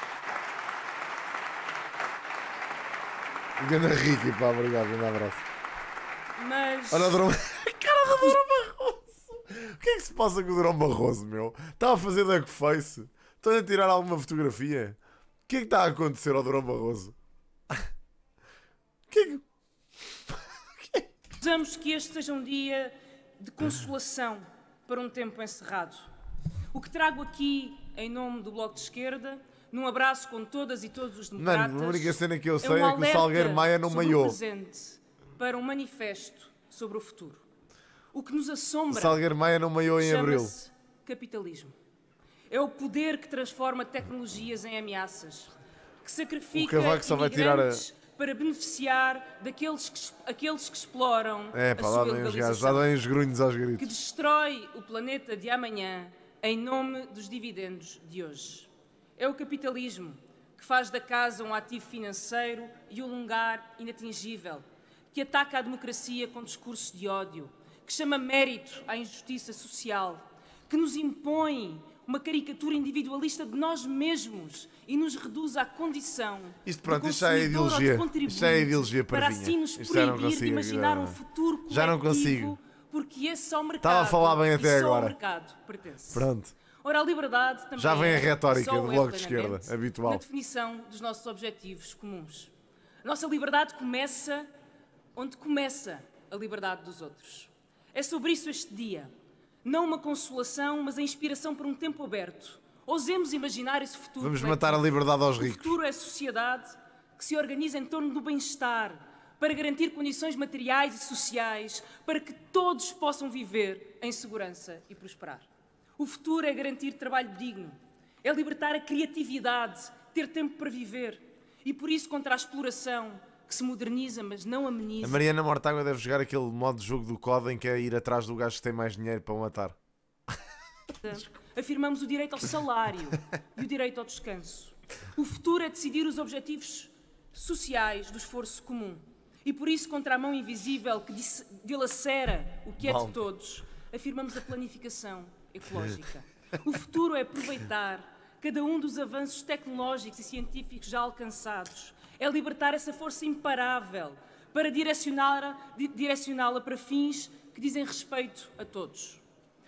Ganda Ricky, pá, obrigado, um abraço. Mas... Olha o Durão... Cara do Durão Barroso! O que é que se passa com o Durão Barroso, meu? Está a fazer duckface? Estão a tirar alguma fotografia? O que é que está a acontecer ao Durão Barroso? O que é que... Desejamos que este seja um dia de consolação para um tempo encerrado. O que trago aqui, em nome do Bloco de Esquerda, num abraço com todas e todos os democratas, Mano, a única cena que eu sei é que o Salgueiro Maia não maiou. Presente para um manifesto sobre o futuro. O que nos assombra, o Salgueiro Maia não maiou em abril. Capitalismo. É o poder que transforma tecnologias em ameaças, que sacrifica imigrantes para beneficiar daqueles que exploram a sua legalização, lá vêm os grunhos aos gritos. Que destrói o planeta de amanhã em nome dos dividendos de hoje. É o capitalismo que faz da casa um ativo financeiro e um lugar inatingível, que ataca a democracia com discursos de ódio, que chama mérito à injustiça social, que nos impõe uma caricatura individualista de nós mesmos e nos reduz à condição isto já é ideologia. Isto já é ideologia para assim nos proibir de imaginar um futuro coletivo, já não consigo. Porque esse ao mercado, estava a falar bem até agora. Ao mercado pertence. Pronto. Ora, a liberdade também já vem a retórica do Bloco de Esquerda, habitual. Na definição dos nossos objetivos comuns. A nossa liberdade começa onde começa a liberdade dos outros. É sobre isso este dia. Não uma consolação, mas a inspiração para um tempo aberto. Ousemos imaginar esse futuro. Vamos matar a liberdade aos ricos. O futuro é a sociedade que se organiza em torno do bem-estar, para garantir condições materiais e sociais, para que todos possam viver em segurança e prosperar. O futuro é garantir trabalho digno, é libertar a criatividade, ter tempo para viver. E por isso, contra a exploração, que se moderniza, mas não ameniza. A Mariana Mortágua deve jogar aquele modo de jogo do COD em que é ir atrás do gajo que tem mais dinheiro para o matar. Afirmamos o direito ao salário e o direito ao descanso. O futuro é decidir os objetivos sociais do esforço comum. E por isso, contra a mão invisível que dilacera o que é de todos, afirmamos a planificação ecológica. O futuro é aproveitar cada um dos avanços tecnológicos e científicos já alcançados. É libertar essa força imparável para direcioná-la para fins que dizem respeito a todos.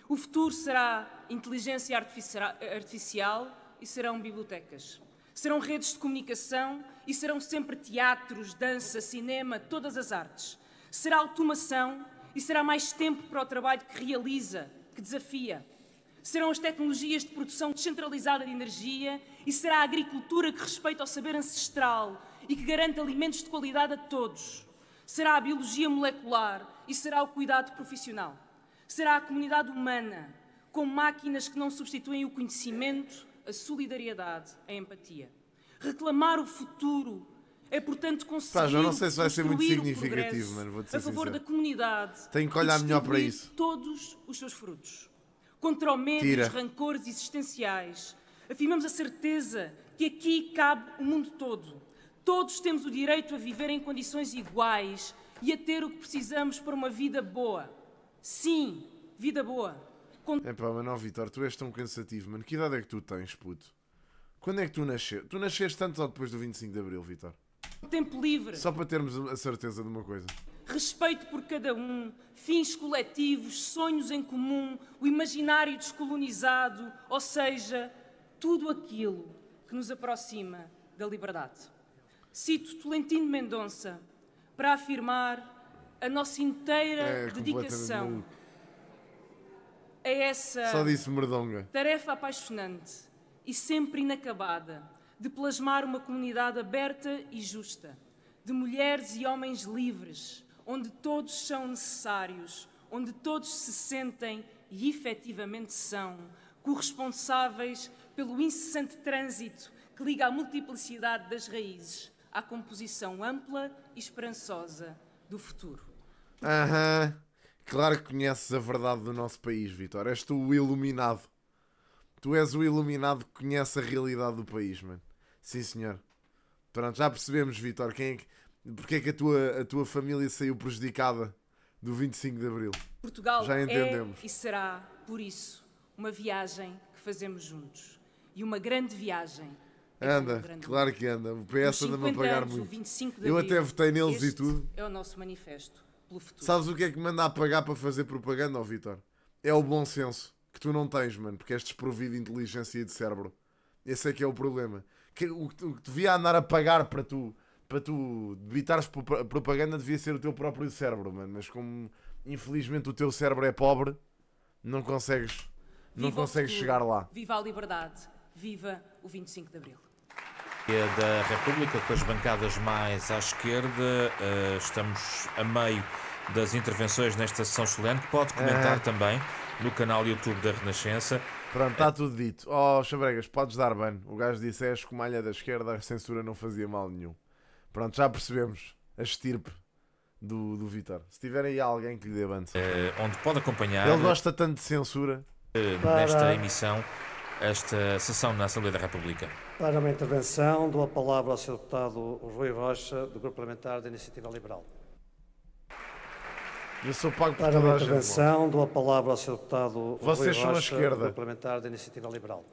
O futuro será inteligência artificial e serão bibliotecas. Serão redes de comunicação e serão sempre teatros, dança, cinema, todas as artes. Será automação e será mais tempo para o trabalho que realiza, que desafia. Serão as tecnologias de produção descentralizada de energia e será a agricultura que respeita o saber ancestral e que garante alimentos de qualidade a todos. Será a biologia molecular e será o cuidado profissional. Será a comunidade humana, com máquinas que não substituem o conhecimento, a solidariedade, a empatia. Reclamar o futuro é, portanto, conseguir não sei se vai ser muito significativo, mano, vou-te ser a favor sincero. da comunidade. Tenho que olhar melhor para isso. Todos os seus frutos. Contra o medo e os rancores existenciais, afirmamos a certeza que aqui cabe o mundo todo. Todos temos o direito a viver em condições iguais e a ter o que precisamos para uma vida boa. Sim, vida boa. Epá, mas não, Vítor, tu és tão cansativo, mano. Que idade é que tu tens, puto? Quando é que tu nasceste? Tu nasceste antes ou depois do 25 de Abril, Vítor? Tempo livre. Só para termos a certeza de uma coisa. Respeito por cada um, fins coletivos, sonhos em comum, o imaginário descolonizado, ou seja, tudo aquilo que nos aproxima da liberdade. Cito Tolentino Mendonça para afirmar a nossa inteira dedicação a essa tarefa apaixonante e sempre inacabada de plasmar uma comunidade aberta e justa, de mulheres e homens livres, onde todos são necessários, onde todos se sentem e efetivamente são corresponsáveis pelo incessante trânsito que liga a multiplicidade das raízes à composição ampla e esperançosa do futuro. Claro que conheces a verdade do nosso país, Vítor. És tu o iluminado. Tu és o iluminado que conhece a realidade do país, mano. Sim, senhor. Pronto, já percebemos, Vítor, porque é que a tua família saiu prejudicada do 25 de Abril. Portugal já entendemos. É e será, por isso, uma viagem que fazemos juntos. E uma grande viagem. Anda, claro que anda. O PS anda-me a pagar muito. Eu até votei neles e tudo. É o nosso manifesto pelo futuro. Sabes o que é que me anda a pagar para fazer propaganda, ó, Vítor? É o bom senso, que tu não tens, mano, porque és desprovido de inteligência e de cérebro. Esse é que é o problema. O que devia andar a pagar para tu debitares propaganda devia ser o teu próprio cérebro, mano. Mas como infelizmente o teu cérebro é pobre, não consegues chegar lá. Viva a liberdade, viva o 25 de Abril. Da República, com as bancadas mais à esquerda, estamos a meio das intervenções nesta sessão solene, que pode comentar também no canal YouTube da Renascença. Pronto, está tudo dito. Oh, Chabregas, podes dar ban. O gajo disse, és escumalha da esquerda, a censura não fazia mal nenhum. Pronto, já percebemos a estirpe do Vítor. Se tiver aí alguém que lhe dê ban. Onde pode acompanhar... Ele gosta tanto de censura. Nesta emissão, esta sessão na Assembleia da República. Para uma intervenção, dou a palavra ao Sr. Deputado Rui Rocha, do Grupo Parlamentar da Iniciativa Liberal. Eu sou pago por Para uma intervenção, dou a palavra ao Sr. Deputado Vocês Rui são Rocha, a esquerda. do Grupo Parlamentar da Iniciativa Liberal.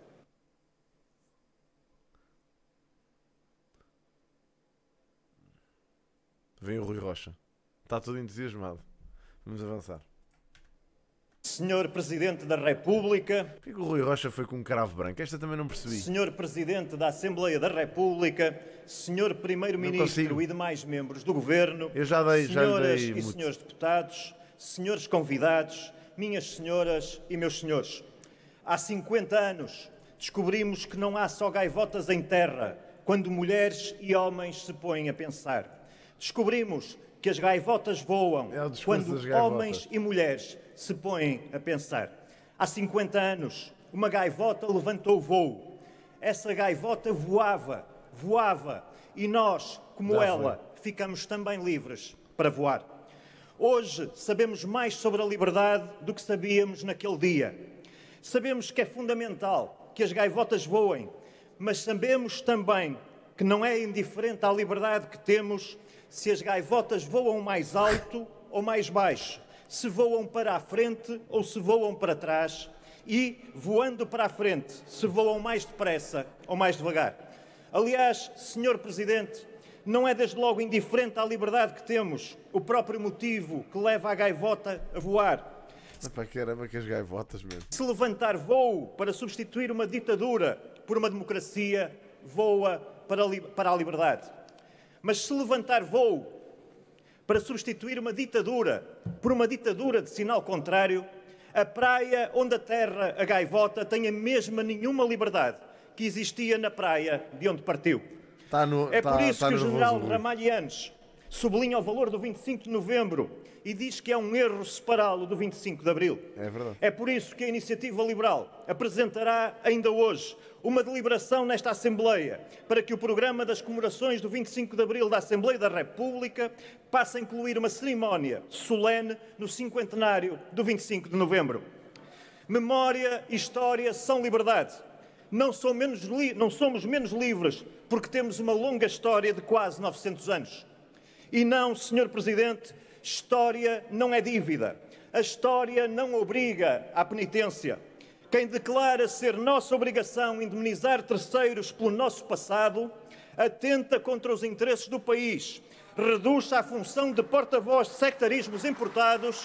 Vem o Rui Rocha. Está todo entusiasmado. Vamos avançar. Senhor Presidente da República... Por que o Rui Rocha foi com um cravo branco? Esta também não percebi. Senhor Presidente da Assembleia da República, Senhor Primeiro-Ministro e demais membros do Governo, senhoras e senhores deputados, senhores convidados, minhas senhoras e meus senhores. Há 50 anos descobrimos que não há só gaivotas em terra quando mulheres e homens se põem a pensar. Descobrimos que as gaivotas voam quando homens e mulheres se põem a pensar. Há 50 anos, uma gaivota levantou voo. Essa gaivota voava, e nós, como ela, ficamos também livres para voar. Hoje sabemos mais sobre a liberdade do que sabíamos naquele dia. Sabemos que é fundamental que as gaivotas voem, mas sabemos também que não é indiferente à liberdade que temos se as gaivotas voam mais alto ou mais baixo, se voam para a frente ou se voam para trás e, voando para a frente, se voam mais depressa ou mais devagar. Aliás, Sr. Presidente, não é desde logo indiferente à liberdade que temos o próprio motivo que leva a gaivota a voar. Caramba, que as gaivotas mesmo. Se levantar voo para substituir uma ditadura por uma democracia, voa para a liberdade. Mas se levantar voo para substituir uma ditadura por uma ditadura de sinal contrário, a praia onde aterra a gaivota tem a mesma nenhuma liberdade que existia na praia de onde partiu. Por isso que o general Ramalhianes sublinha o valor do 25 de novembro e diz que é um erro separá-lo do 25 de abril. É verdade. É por isso que a Iniciativa Liberal apresentará ainda hoje uma deliberação nesta Assembleia para que o programa das comemorações do 25 de abril da Assembleia da República passe a incluir uma cerimónia solene no cinquentenário do 25 de novembro. Memória e história são liberdade. Não somos menos livres porque temos uma longa história de quase 900 anos. E não, Sr. Presidente, história não é dívida. A história não obriga à penitência. Quem declara ser nossa obrigação indemnizar terceiros pelo nosso passado, atenta contra os interesses do país, reduz à função de porta-voz de sectarismos importados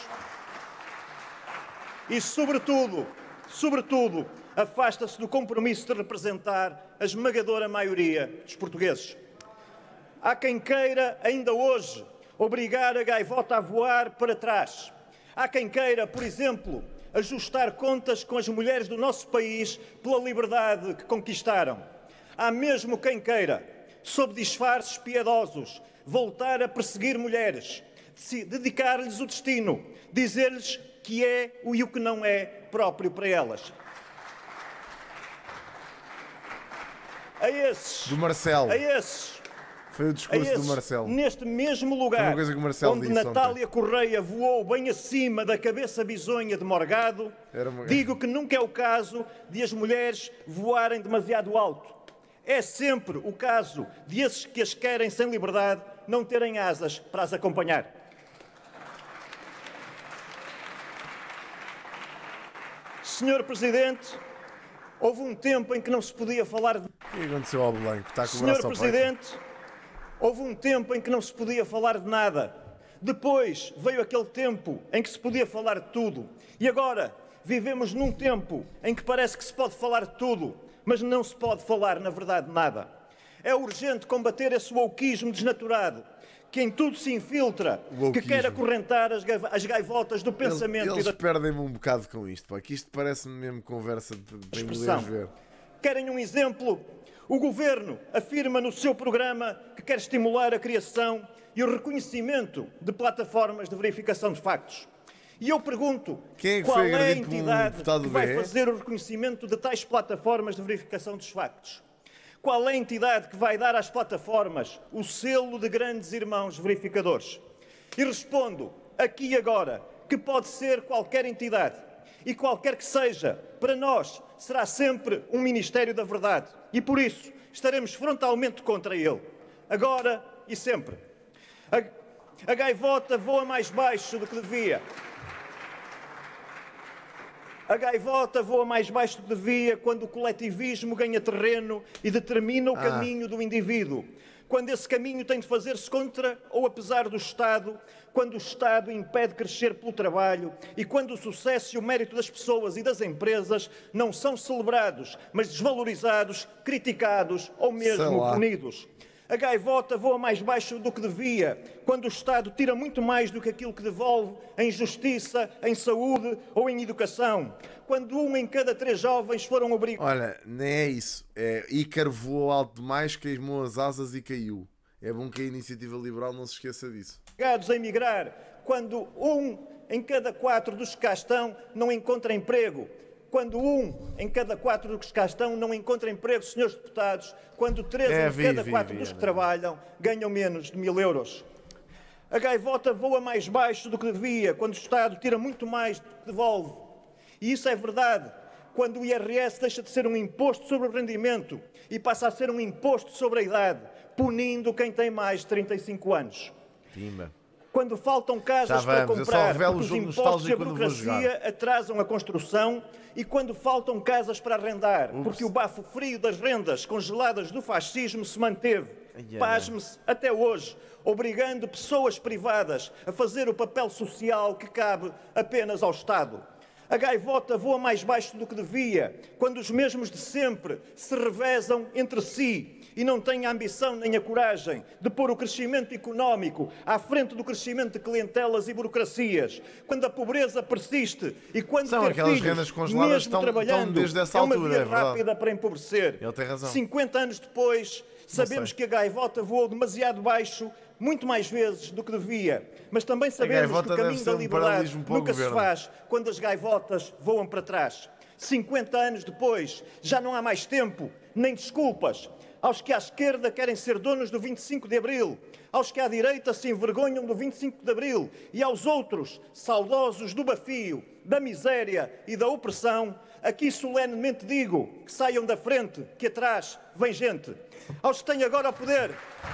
e, sobretudo, afasta-se do compromisso de representar a esmagadora maioria dos portugueses. Há quem queira, ainda hoje, obrigar a gaivota a voar para trás. Há quem queira, por exemplo, ajustar contas com as mulheres do nosso país pela liberdade que conquistaram. Há mesmo quem queira, sob disfarces piedosos, voltar a perseguir mulheres, dedicar-lhes o destino, dizer-lhes que é e o que não é próprio para elas. A esses... Do Marcelo. A esses... Foi o discurso do Marcelo. Neste mesmo lugar onde Natália Correia voou bem acima da cabeça bisonha de Morgado, digo que nunca é o caso de as mulheres voarem demasiado alto. É sempre o caso de esses que as querem sem liberdade não terem asas para as acompanhar. Senhor Presidente, houve um tempo em que não se podia falar de... O que aconteceu ao Blanco? Está com o Senhor braço ao Presidente, peito. houve um tempo em que não se podia falar de nada. Depois veio aquele tempo em que se podia falar de tudo. E agora vivemos num tempo em que parece que se pode falar de tudo, mas não se pode falar, na verdade, de nada. É urgente combater esse wokeismo desnaturado, que em tudo se infiltra, que quer acorrentar as gaivotas do pensamento. Eles perdem-me um bocado com isto, pá, que isto parece-me mesmo conversa de mulheres ver. Querem um exemplo? O Governo afirma no seu programa que quer estimular a criação e o reconhecimento de plataformas de verificação de factos. E eu pergunto, qual é a entidade que vai fazer o reconhecimento de tais plataformas de verificação dos factos? Qual é a entidade que vai dar às plataformas o selo de grandes irmãos verificadores? E respondo, aqui e agora, que pode ser qualquer entidade. E qualquer que seja, para nós, será sempre um Ministério da Verdade. E por isso, estaremos frontalmente contra ele. Agora e sempre. A gaivota voa mais baixo do que devia. A gaivota voa mais baixo do que devia quando o coletivismo ganha terreno e determina o caminho do indivíduo. Quando esse caminho tem de fazer-se contra ou apesar do Estado, quando o Estado impede crescer pelo trabalho e quando o sucesso e o mérito das pessoas e das empresas não são celebrados, mas desvalorizados, criticados ou mesmo punidos. A gaivota voa mais baixo do que devia, quando o Estado tira muito mais do que aquilo que devolve em justiça, em saúde ou em educação. Quando 1 em cada 3 jovens foram obrigados... Olha, nem é isso. Ícaro voou alto demais, queimou as asas e caiu. É bom que a Iniciativa Liberal não se esqueça disso. ...obrigados a emigrar, quando 1 em cada 4 dos que cá estão não encontra emprego. Quando 1 em cada 4 dos que cá estão não encontra emprego, senhores deputados, quando 3 em cada 4 dos que trabalham ganham menos de 1.000 euros. A gaivota voa mais baixo do que devia, quando o Estado tira muito mais do que devolve. E isso é verdade, quando o IRS deixa de ser um imposto sobre o rendimento e passa a ser um imposto sobre a idade, punindo quem tem mais de 35 anos. Pimba. quando faltam casas para comprar, porque os impostos e a burocracia atrasam a construção, e quando faltam casas para arrendar, porque o bafo frio das rendas congeladas do fascismo se manteve, pasme-se, até hoje, obrigando pessoas privadas a fazer o papel social que cabe apenas ao Estado. A gaivota voa mais baixo do que devia, quando os mesmos de sempre se revezam entre si e não têm a ambição nem a coragem de pôr o crescimento económico à frente do crescimento de clientelas e burocracias, quando a pobreza persiste e quando ter filhos, mesmo trabalhando, é uma via rápida para empobrecer. Ele tem razão. 50 anos depois, sabemos que a gaivota voou demasiado baixo, muito mais vezes do que devia, mas também sabemos que o caminho da liberdade nunca se faz quando as gaivotas voam para trás. 50 anos depois, já não há mais tempo, nem desculpas. Aos que à esquerda querem ser donos do 25 de Abril, aos que à direita se envergonham do 25 de Abril e aos outros, saudosos do bafio, da miséria e da opressão, aqui solenemente digo que saiam da frente, que atrás vem gente. Aos que têm agora o poder...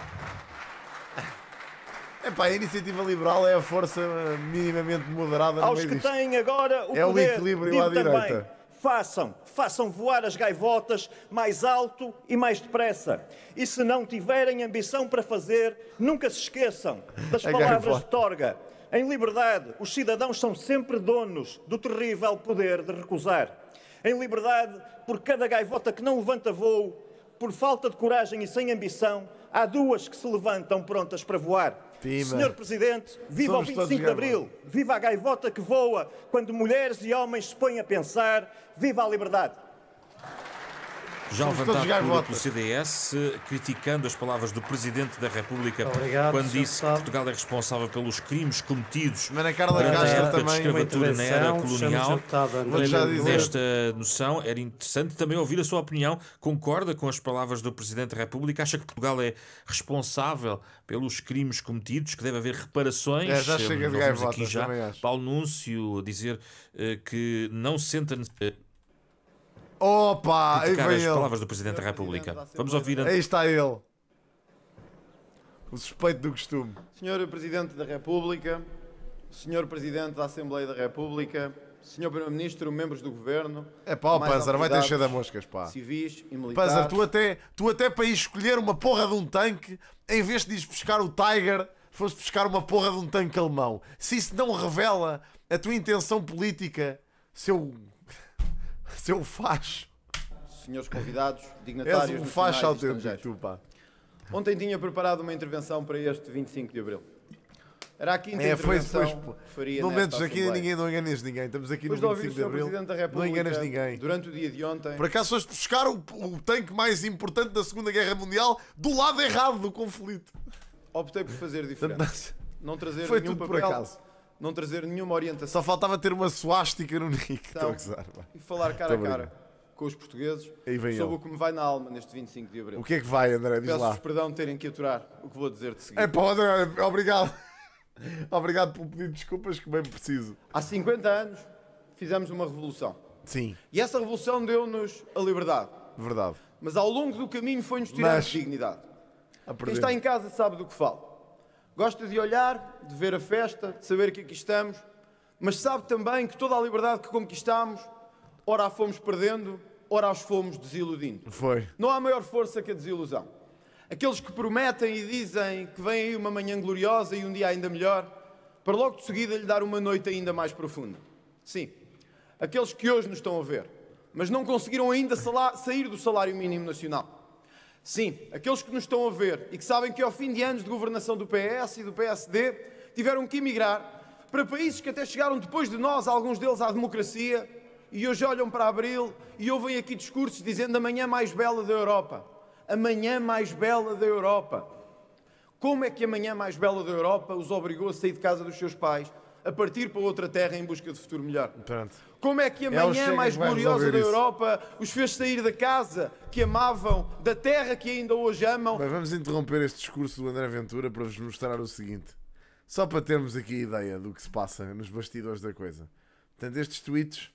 Epá, a iniciativa liberal é a força minimamente moderada no aos meio que disto. Têm agora o é poder, o equilíbrio à direita. Também, façam voar as gaivotas mais alto e mais depressa. E se não tiverem ambição para fazer, nunca se esqueçam das palavras de Torga. Em liberdade, os cidadãos são sempre donos do terrível poder de recusar. Em liberdade, por cada gaivota que não levanta voo, por falta de coragem e sem ambição, há duas que se levantam prontas para voar. Senhor Presidente, viva o 25 de Abril, viva a gaivota que voa quando mulheres e homens se põem a pensar, viva a liberdade. Já levantado pelo CDS, criticando as palavras do Presidente da República quando disse que Portugal é responsável pelos crimes cometidos durante a época de escravatura na era colonial. Nesta noção, era interessante também ouvir a sua opinião. Concorda com as palavras do Presidente da República? Acha que Portugal é responsável pelos crimes cometidos, que deve haver reparações? Já chega de gaivotas, já Paulo Núncio dizer que não senta... Opa, aí vem as palavras do Presidente da República. Vamos ouvir. Aí está ele. O suspeito do costume. Senhor Presidente da República, Senhor Presidente da Assembleia da República, Senhor Primeiro-Ministro, membros do Governo... É pá, Panzer, vai ter cheio de moscas, pá. Civis e militares... Panzer, tu até para ir escolher uma porra de um tanque, em vez de ires buscar o Tiger, foste buscar uma porra de um tanque alemão. Se isso não revela a tua intenção política, seu facho. Senhores convidados, dignatários... És um facho autêntico, tu, pá. Ontem tinha preparado uma intervenção para este 25 de Abril. Era a quinta intervenção que faria nesta Assembleia. Não enganes ninguém. Estamos aqui no 25 de Abril. Não enganas ninguém. Durante o dia de ontem... Por acaso foste buscar o tanque mais importante da Segunda Guerra Mundial do lado errado do conflito. Optei por fazer diferente. Não trazer foi nenhum tudo papel, por acaso. Não trazer nenhuma orientação. Só faltava ter uma suástica no nick. Então, e falar cara a cara com os portugueses sobre o que me vai na alma neste 25 de Abril. O que é que vai, André? Diz lá. Peço-vos perdão de terem que aturar o que vou dizer de seguida. É pá, André, obrigado. Obrigado por pedir desculpas, que bem preciso. Há 50 anos fizemos uma revolução. Sim. E essa revolução deu-nos a liberdade. Verdade. Mas ao longo do caminho foi-nos tirar dignidade. Quem está em casa sabe do que fala. Gosta de olhar, de ver a festa, de saber que aqui estamos, mas sabe também que toda a liberdade que conquistámos, ora a fomos perdendo, ora as fomos desiludindo. Foi. Não há maior força que a desilusão. Aqueles que prometem e dizem que vem aí uma manhã gloriosa e um dia ainda melhor, para logo de seguida lhe dar uma noite ainda mais profunda. Sim, aqueles que hoje nos estão a ver, mas não conseguiram ainda sair do salário mínimo nacional. Sim, aqueles que nos estão a ver e que sabem que ao fim de anos de governação do PS e do PSD tiveram que emigrar para países que até chegaram depois de nós, alguns deles à democracia, e hoje olham para Abril e ouvem aqui discursos dizendo a manhã mais bela da Europa. A manhã mais bela da Europa. Como é que a manhã mais bela da Europa os obrigou a sair de casa dos seus pais, a partir para outra terra em busca de futuro melhor? Pronto. Como é que a manhã mais gloriosa da Europa os fez sair da casa que amavam, da terra que ainda hoje amam? Bem, vamos interromper este discurso do André Ventura para vos mostrar o seguinte. Só para termos aqui a ideia do que se passa nos bastidores da coisa. Portanto, estes tweets...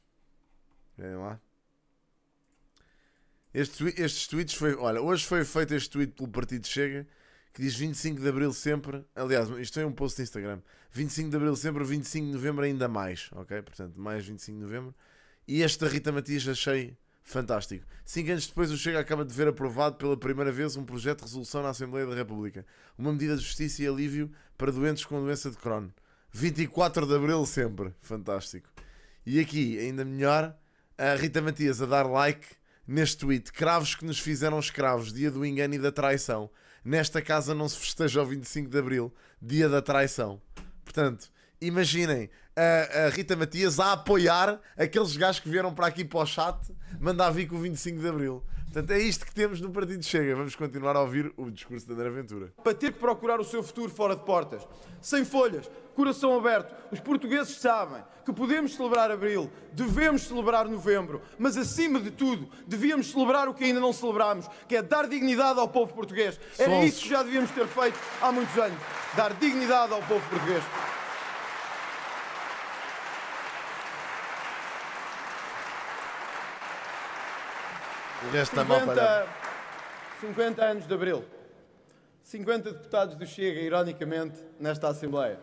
Vem lá. Estes tweets foi... Olha, hoje foi feito este tweet pelo Partido Chega, que diz 25 de Abril sempre. Aliás, isto é um post no Instagram. 25 de Abril sempre, 25 de Novembro ainda mais. Ok? Portanto, mais 25 de Novembro. E este da Rita Matias achei fantástico. 5 anos depois, o Chega acaba de ver aprovado pela primeira vez um projeto de resolução na Assembleia da República. Uma medida de justiça e alívio para doentes com doença de Crohn. 24 de Abril sempre. Fantástico. E aqui, ainda melhor, a Rita Matias a dar like neste tweet. Cravos que nos fizeram escravos, dia do engano e da traição. Nesta casa não se festeja o 25 de Abril, dia da traição. Portanto, imaginem a Rita Matias a apoiar aqueles gajos que vieram para aqui para o chat mandar vir com o 25 de Abril. Portanto, é isto que temos no Partido Chega. Vamos continuar a ouvir o discurso de André Ventura. Para ter que procurar o seu futuro fora de portas, sem folhas, coração aberto, os portugueses sabem que podemos celebrar Abril, devemos celebrar Novembro, mas acima de tudo, devíamos celebrar o que ainda não celebramos, que é dar dignidade ao povo português. Era isso que já devíamos ter feito há muitos anos. Dar dignidade ao povo português. O resto 50 anos de Abril. 50 deputados do Chega, ironicamente, nesta Assembleia.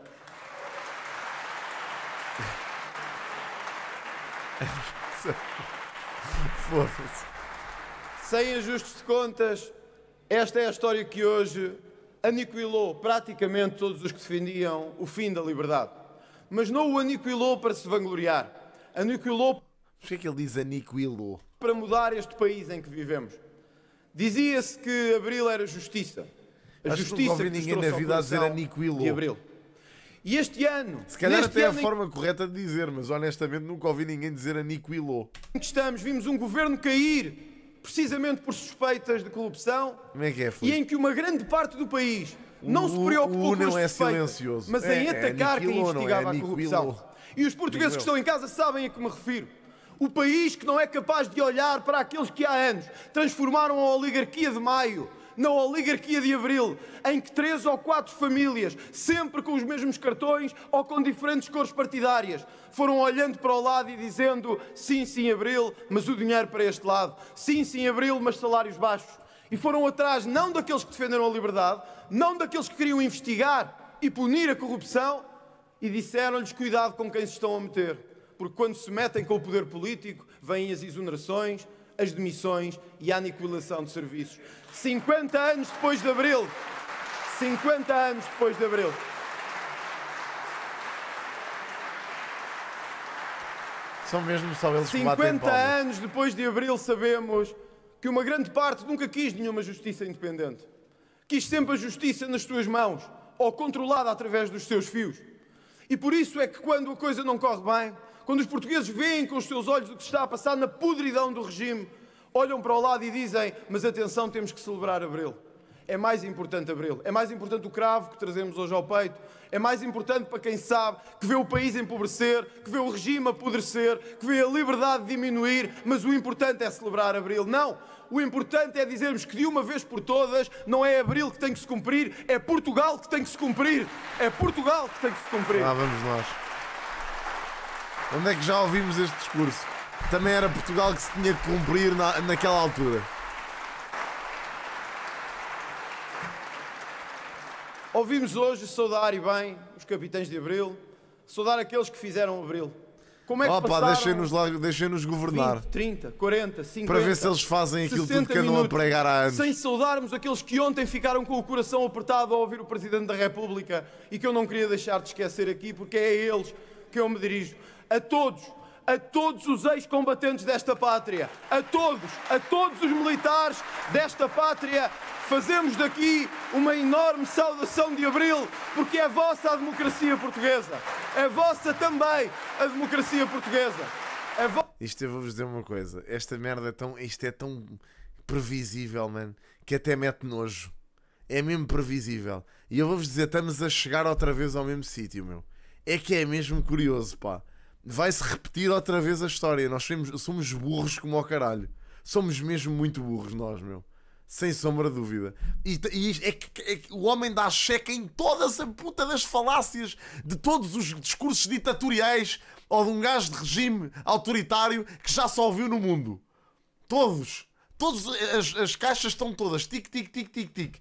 Foda-se. Sem ajustes de contas, esta é a história que hoje aniquilou praticamente todos os que defendiam o fim da liberdade. Mas não o aniquilou para se vangloriar. Aniquilou... Porquê é que ele diz aniquilou? Para mudar este país em que vivemos. Dizia-se que Abril era justiça. A justiça que nunca ouvi ninguém na vida a dizer aniquilou. De Abril. E este ano... Se calhar até a forma correta de dizer, mas honestamente nunca ouvi ninguém dizer aniquilou. Em que estamos, vimos um governo cair precisamente por suspeitas de corrupção. Como é que é, foi? E em que uma grande parte do país não se preocupou com as suspeitas, mas em atacar quem investigava a corrupção. E os portugueses que estão em casa sabem a que me refiro. O país que não é capaz de olhar para aqueles que há anos transformaram a oligarquia de Maio na oligarquia de Abril, em que 3 ou 4 famílias, sempre com os mesmos cartões ou com diferentes cores partidárias, foram olhando para o lado e dizendo sim, sim, Abril, mas o dinheiro para este lado. Sim, sim, Abril, mas salários baixos. E foram atrás não daqueles que defenderam a liberdade, não daqueles que queriam investigar e punir a corrupção, e disseram-lhes cuidado com quem se estão a meter. Porque quando se metem com o poder político, vêm as exonerações, as demissões e a aniquilação de serviços. 50 anos depois de Abril. 50 anos depois de Abril. São mesmo só eles que batem 50 anos depois de Abril sabemos que uma grande parte nunca quis nenhuma justiça independente. Quis sempre a justiça nas suas mãos, ou controlada através dos seus fios. E por isso é que quando a coisa não corre bem, quando os portugueses veem com os seus olhos o que está a passar na podridão do regime, olham para o lado e dizem, mas atenção, temos que celebrar Abril. É mais importante Abril. É mais importante o cravo que trazemos hoje ao peito. É mais importante para quem sabe que vê o país empobrecer, que vê o regime apodrecer, que vê a liberdade diminuir, mas o importante é celebrar Abril. Não! O importante é dizermos que de uma vez por todas não é Abril que tem que se cumprir, é Portugal que tem que se cumprir. É Portugal que tem que se cumprir. Lá vamos nós. Onde é que já ouvimos este discurso? Também era Portugal que se tinha que cumprir naquela altura. Ouvimos hoje saudar, e bem, os capitães de Abril, saudar aqueles que fizeram Abril. Como é que passaram... deixem-nos governar. 20, 30, 40, 50... Para ver se eles fazem aquilo tudo que andam a pregar há anos. Sem saudarmos aqueles que ontem ficaram com o coração apertado ao ouvir o Presidente da República e que eu não queria deixar de esquecer aqui, porque é a eles que eu me dirijo. A todos os ex-combatentes desta pátria, a todos os militares desta pátria, fazemos daqui uma enorme saudação de Abril, porque é vossa a democracia portuguesa. É vossa também a democracia portuguesa. Isto eu vou-vos dizer uma coisa. Esta merda isto é tão previsível, mano, que até mete nojo. É mesmo previsível. E eu vou-vos dizer, estamos a chegar outra vez ao mesmo sítio, meu. É que é mesmo curioso, pá. Vai-se repetir outra vez a história. Nós somos burros como ao caralho. Somos mesmo muito burros nós, meu. Sem sombra de dúvida. E é que o homem dá cheque em todas a puta das falácias de todos os discursos ditatoriais ou de um gajo de regime autoritário que já só ouviu no mundo. Todos as caixas estão todas tic, tic, tic, tic, tic.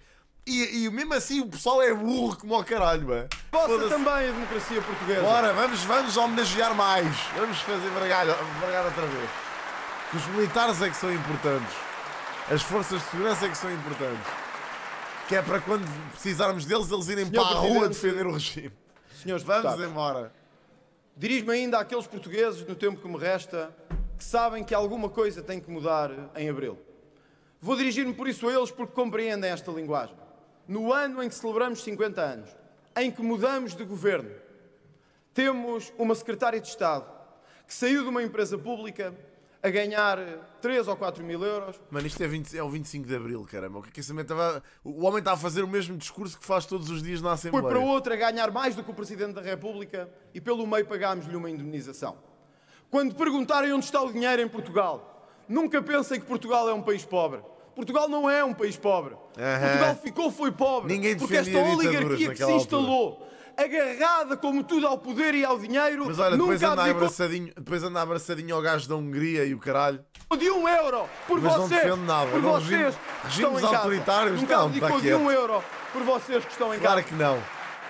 E mesmo assim o pessoal é burro como ao caralho, mano. Vossa também a democracia portuguesa. Bora, vamos homenagear mais. Vamos fazer vergalho outra vez. Os militares é que são importantes. As forças de segurança é que são importantes. Que é para quando precisarmos deles, eles irem para a rua defender o regime. Senhores vamos deputados, embora. Dirijo-me ainda àqueles portugueses, no tempo que me resta, que sabem que alguma coisa tem que mudar em abril. Vou dirigir-me por isso a eles porque compreendem esta linguagem. No ano em que celebramos 50 anos, em que mudamos de governo, temos uma secretária de Estado que saiu de uma empresa pública a ganhar 3 ou 4 mil euros. Mano, isto é o 25 de Abril, caramba. O homem está a fazer o mesmo discurso que faz todos os dias na Assembleia. Foi para outra a ganhar mais do que o Presidente da República e pelo meio pagámos-lhe uma indemnização. Quando perguntarem onde está o dinheiro em Portugal, nunca pensem que Portugal é um país pobre. Portugal não é um país pobre. Portugal foi pobre. Ninguém porque esta oligarquia que se instalou, agarrada como tudo ao poder e ao dinheiro, mas olha, nunca depois anda abraçadinho ao gajo da Hungria e o caralho. De 1 euro por mas vocês, não defende nada. por vocês que estão em casa. Autoritários, nunca não, abdicou de 1 euro por vocês que estão em casa. Claro que não.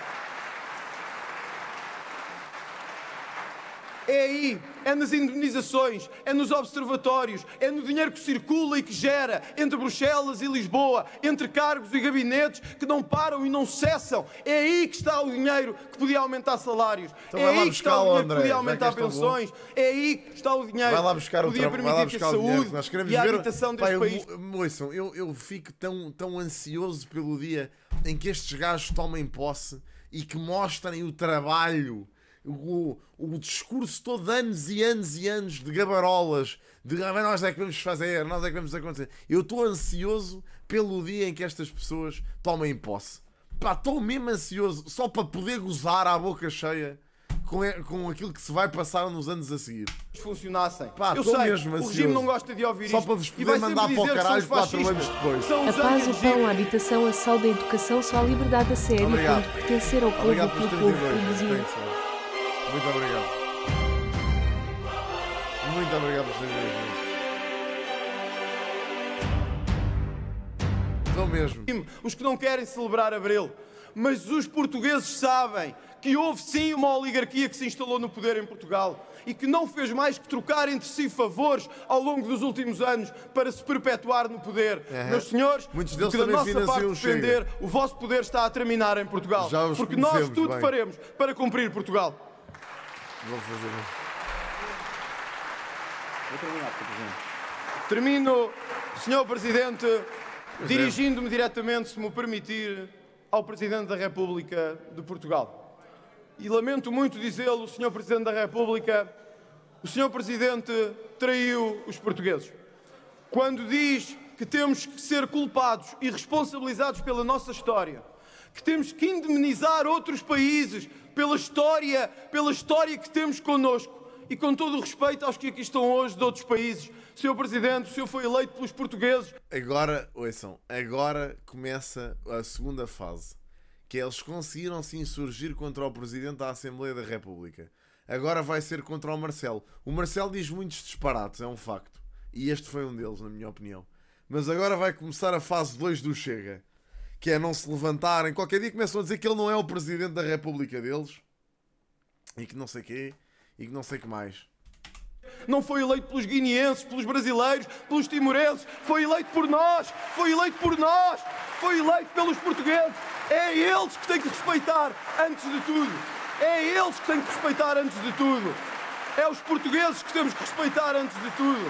É aí, é nas indemnizações, é nos observatórios, é no dinheiro que circula e que gera entre Bruxelas e Lisboa, entre cargos e gabinetes que não param e não cessam. É aí que está o dinheiro que podia aumentar salários. Então é aí que está o dinheiro André, que podia aumentar pensões. É aí que está o dinheiro que podia permitir que a saúde e a habitação deste país... Moçam, eu fico tão ansioso pelo dia em que estes gajos tomem posse e que mostrem o trabalho... O discurso todo de anos e anos e anos de gabarolas, de nós é que vamos fazer, nós é que vamos acontecer. Eu estou ansioso pelo dia em que estas pessoas tomem posse. Pá, estou mesmo ansioso só para poder gozar à boca cheia com aquilo que se vai passar nos anos a seguir. Funcionassem. Pá, eu sei, mesmo o regime não gosta de ouvir só isto. Só para vos poder mandar para o caralho 4 anos depois. A paz, o pão, a habitação, a saúde, a educação, só a liberdade a sério, quando pertencer ao povo, pelo povo, produzir. Muito obrigado. Muito obrigado por terem vindo. Não mesmo. Os que não querem celebrar Abril. Mas os portugueses sabem que houve sim uma oligarquia que se instalou no poder em Portugal e que não fez mais que trocar entre si favores ao longo dos últimos anos para se perpetuar no poder. Meus senhores, muitos deles que da nossa parte defender, o vosso poder está a terminar em Portugal. Porque nós tudo faremos para cumprir Portugal. Vou fazer. Vou terminar, Sr. Presidente. Termino, Sr. Presidente, dirigindo-me diretamente, se me permitir, ao Presidente da República de Portugal. E lamento muito dizê-lo, Sr. Presidente da República, o Sr. Presidente traiu os portugueses. Quando diz que temos que ser culpados e responsabilizados pela nossa história, que temos que indemnizar outros países pela história que temos connosco, e com todo o respeito aos que aqui estão hoje de outros países. Sr. Presidente, o senhor foi eleito pelos portugueses. Agora, ouçam, agora começa a segunda fase, que é eles conseguiram se insurgir contra o Presidente da Assembleia da República. Agora vai ser contra o Marcelo. O Marcelo diz muitos disparates, é um facto. E este foi um deles, na minha opinião. Mas agora vai começar a fase 2 do Chega, que é não se levantarem. Qualquer dia começam a dizer que ele não é o Presidente da República deles. E que não sei quê. E que não sei que mais. Não foi eleito pelos guineenses, pelos brasileiros, pelos timorenses. Foi eleito por nós. Foi eleito por nós. Foi eleito pelos portugueses. É eles que têm que respeitar antes de tudo. É eles que têm que respeitar antes de tudo. É os portugueses que temos que respeitar antes de tudo.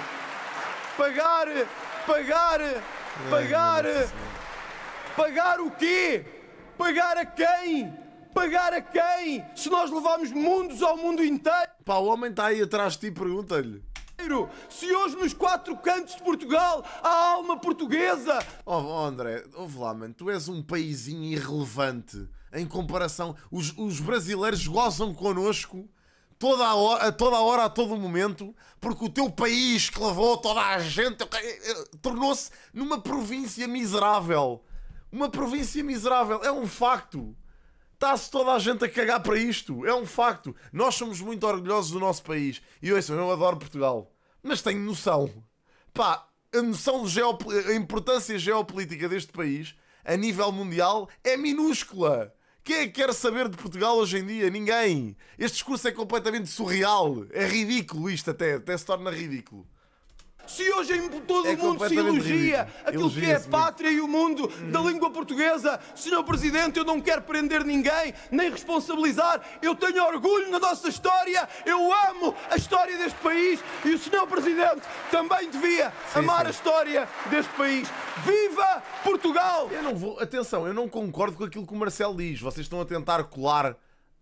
Pagar o quê? Pagar a quem? Pagar a quem? Se nós levarmos mundos ao mundo inteiro. Pá, o homem está aí atrás de ti, pergunta-lhe. Se hoje nos 4 cantos de Portugal há alma portuguesa. André, ouve lá, mano, tu és um paizinho irrelevante em comparação. Os brasileiros gozam connosco a toda hora, a todo momento, porque o teu país que levou toda a gente tornou-se numa província miserável. Uma província miserável, é um facto. Está-se toda a gente a cagar para isto, é um facto. Nós somos muito orgulhosos do nosso país. E eu adoro Portugal, mas tenho noção. Pá, a noção da importância geopolítica deste país a nível mundial é minúscula. Quem é que quer saber de Portugal hoje em dia? Ninguém. Este discurso é completamente surreal. É ridículo isto até se torna ridículo. Se hoje em todo o mundo se elogia aquilo que é a pátria e o mundo da língua portuguesa, Sr. Presidente, eu não quero prender ninguém, nem responsabilizar. Eu tenho orgulho na nossa história, eu amo a história deste país e o Sr. Presidente também devia amar a história deste país. Viva Portugal! Atenção, eu não concordo com aquilo que o Marcelo diz. Vocês estão a tentar colar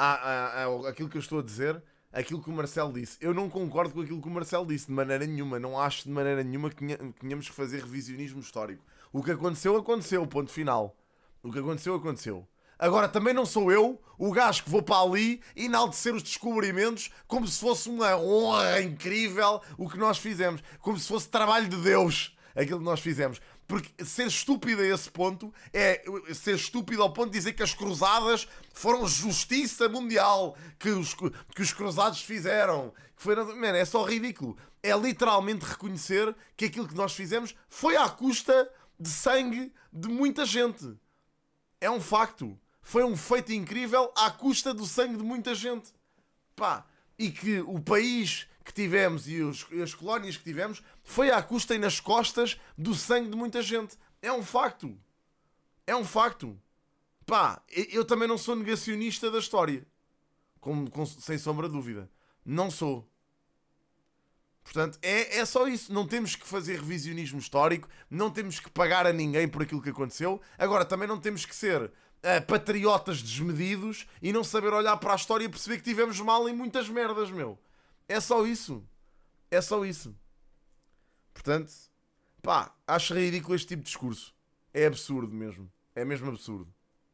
aquilo que eu estou a dizer. Aquilo que o Marcelo disse. Eu não concordo com aquilo que o Marcelo disse de maneira nenhuma. Não acho de maneira nenhuma que tenhamos que fazer revisionismo histórico. O que aconteceu, aconteceu. Ponto final. O que aconteceu, aconteceu. Agora, também não sou eu o gajo que vou para ali enaltecer os descobrimentos como se fosse uma honra incrível o que nós fizemos. Como se fosse trabalho de Deus aquilo que nós fizemos. Porque ser estúpido a esse ponto é ser estúpido ao ponto de dizer que as cruzadas foram justiça mundial, que os cruzados fizeram. Mano, é só ridículo. É literalmente reconhecer que aquilo que nós fizemos foi à custa de sangue de muita gente. É um facto. Foi um feito incrível à custa do sangue de muita gente. Pá, e que o país que tivemos e as colónias que tivemos foi à custa e nas costas do sangue de muita gente. É um facto. É um facto. Pá, eu também não sou negacionista da história. Sem sombra de dúvida. Não sou. Portanto, é só isso. Não temos que fazer revisionismo histórico. Não temos que pagar a ninguém por aquilo que aconteceu. Agora, também não temos que ser patriotas desmedidos e não saber olhar para a história e perceber que tivemos mal em muitas merdas, meu. É só isso. É só isso. Portanto, pá, acho ridículo este tipo de discurso. É absurdo mesmo. É mesmo absurdo.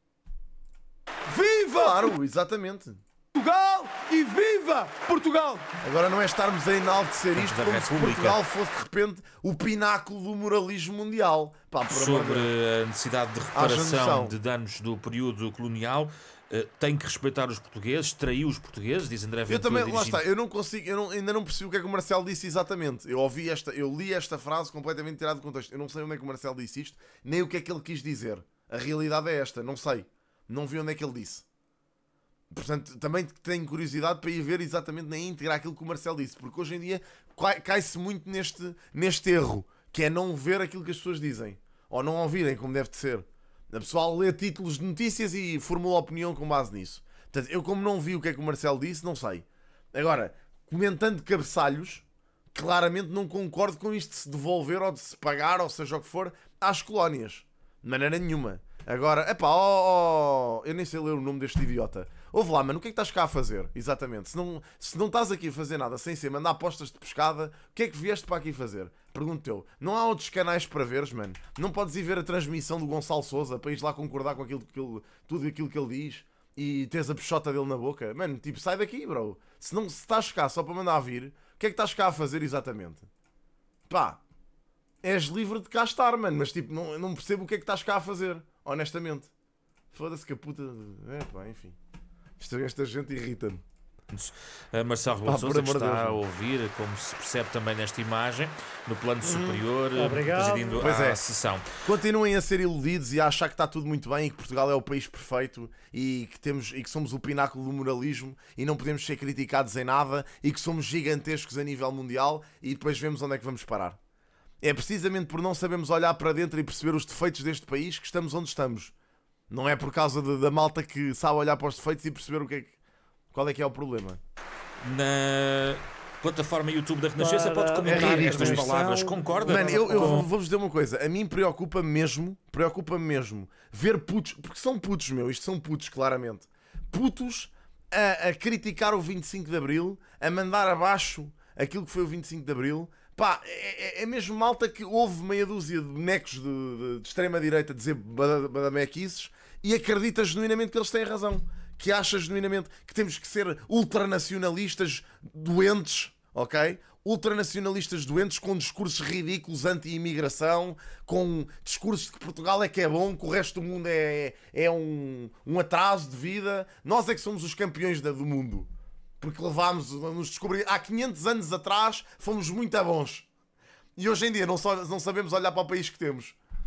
Viva! Claro, exatamente. Portugal e viva Portugal! Agora não é estarmos a enaltecer isto como se Portugal fosse de repente o pináculo do moralismo mundial. Pá, sobre a necessidade de reparação de danos do período colonial, tem que respeitar os portugueses, traiu os portugueses, diz André Ventura. Eu também, lá está, eu não consigo, ainda não percebi o que é que o Marcelo disse exatamente. Eu li esta frase completamente tirada de contexto. Eu não sei onde é que o Marcelo disse isto, nem o que é que ele quis dizer. A realidade é esta, não sei. Não vi onde é que ele disse. Portanto, também tenho curiosidade para ir ver exatamente na íntegra aquilo que o Marcelo disse, porque hoje em dia cai-se muito neste erro, que é não ver aquilo que as pessoas dizem, ou não ouvirem como deve de ser. A pessoa lê títulos de notícias e formula opinião com base nisso. Portanto, eu como não vi o que é que o Marcelo disse, não sei. Agora, comentando cabeçalhos, claramente não concordo com isto de se devolver ou de se pagar, ou seja o que for, às colónias. De maneira nenhuma. Agora, epá, eu nem sei ler o nome deste idiota. Ouve lá, mano, o que é que estás cá a fazer? Exatamente. Se não estás aqui a fazer nada sem ser mandar apostas de pescada, o que é que vieste para aqui fazer? Pergunto-te, não há outros canais para veres, mano? Não podes ir ver a transmissão do Gonçalo Sousa para ir lá concordar com tudo aquilo que ele diz e teres a peixota dele na boca? Mano, tipo, sai daqui, bro. Se estás cá só para mandar vir, o que é que estás cá a fazer exatamente? Pá, és livre de cá estar, mano, mas tipo, não percebo o que é que estás cá a fazer, honestamente. Foda-se que a puta... pá, enfim. Esta gente irrita-me. Marcelo Rebelo de Sousa está a ouvir, como se percebe também nesta imagem, no plano superior, presidindo a sessão. Continuem a ser iludidos e a achar que está tudo muito bem e que Portugal é o país perfeito e que somos o pináculo do moralismo e não podemos ser criticados em nada e que somos gigantescos a nível mundial e depois vemos onde é que vamos parar. É precisamente por não sabermos olhar para dentro e perceber os defeitos deste país que estamos onde estamos. Não é por causa da malta que sabe olhar para os defeitos e perceber qual é que é o problema. Na plataforma YouTube da Renascença pode comentar estas palavras. Concorda? Mano, eu vou-vos dizer uma coisa. A mim preocupa-me mesmo ver putos, porque são putos, isto são putos, claramente. Putos a criticar o 25 de Abril, a mandar abaixo aquilo que foi o 25 de Abril. Pá, é mesmo malta que houve meia dúzia de bonecos de extrema-direita dizer badamequices e acredita genuinamente que eles têm razão. Que acha genuinamente que temos que ser ultranacionalistas doentes, ok? Ultranacionalistas doentes com discursos ridículos anti-imigração, com discursos de que Portugal é que é bom, que o resto do mundo é um atraso de vida. Nós é que somos os campeões do mundo. Porque nos descobrir há 500 anos atrás fomos muito bons. E hoje em dia não sabemos olhar para o país que temos.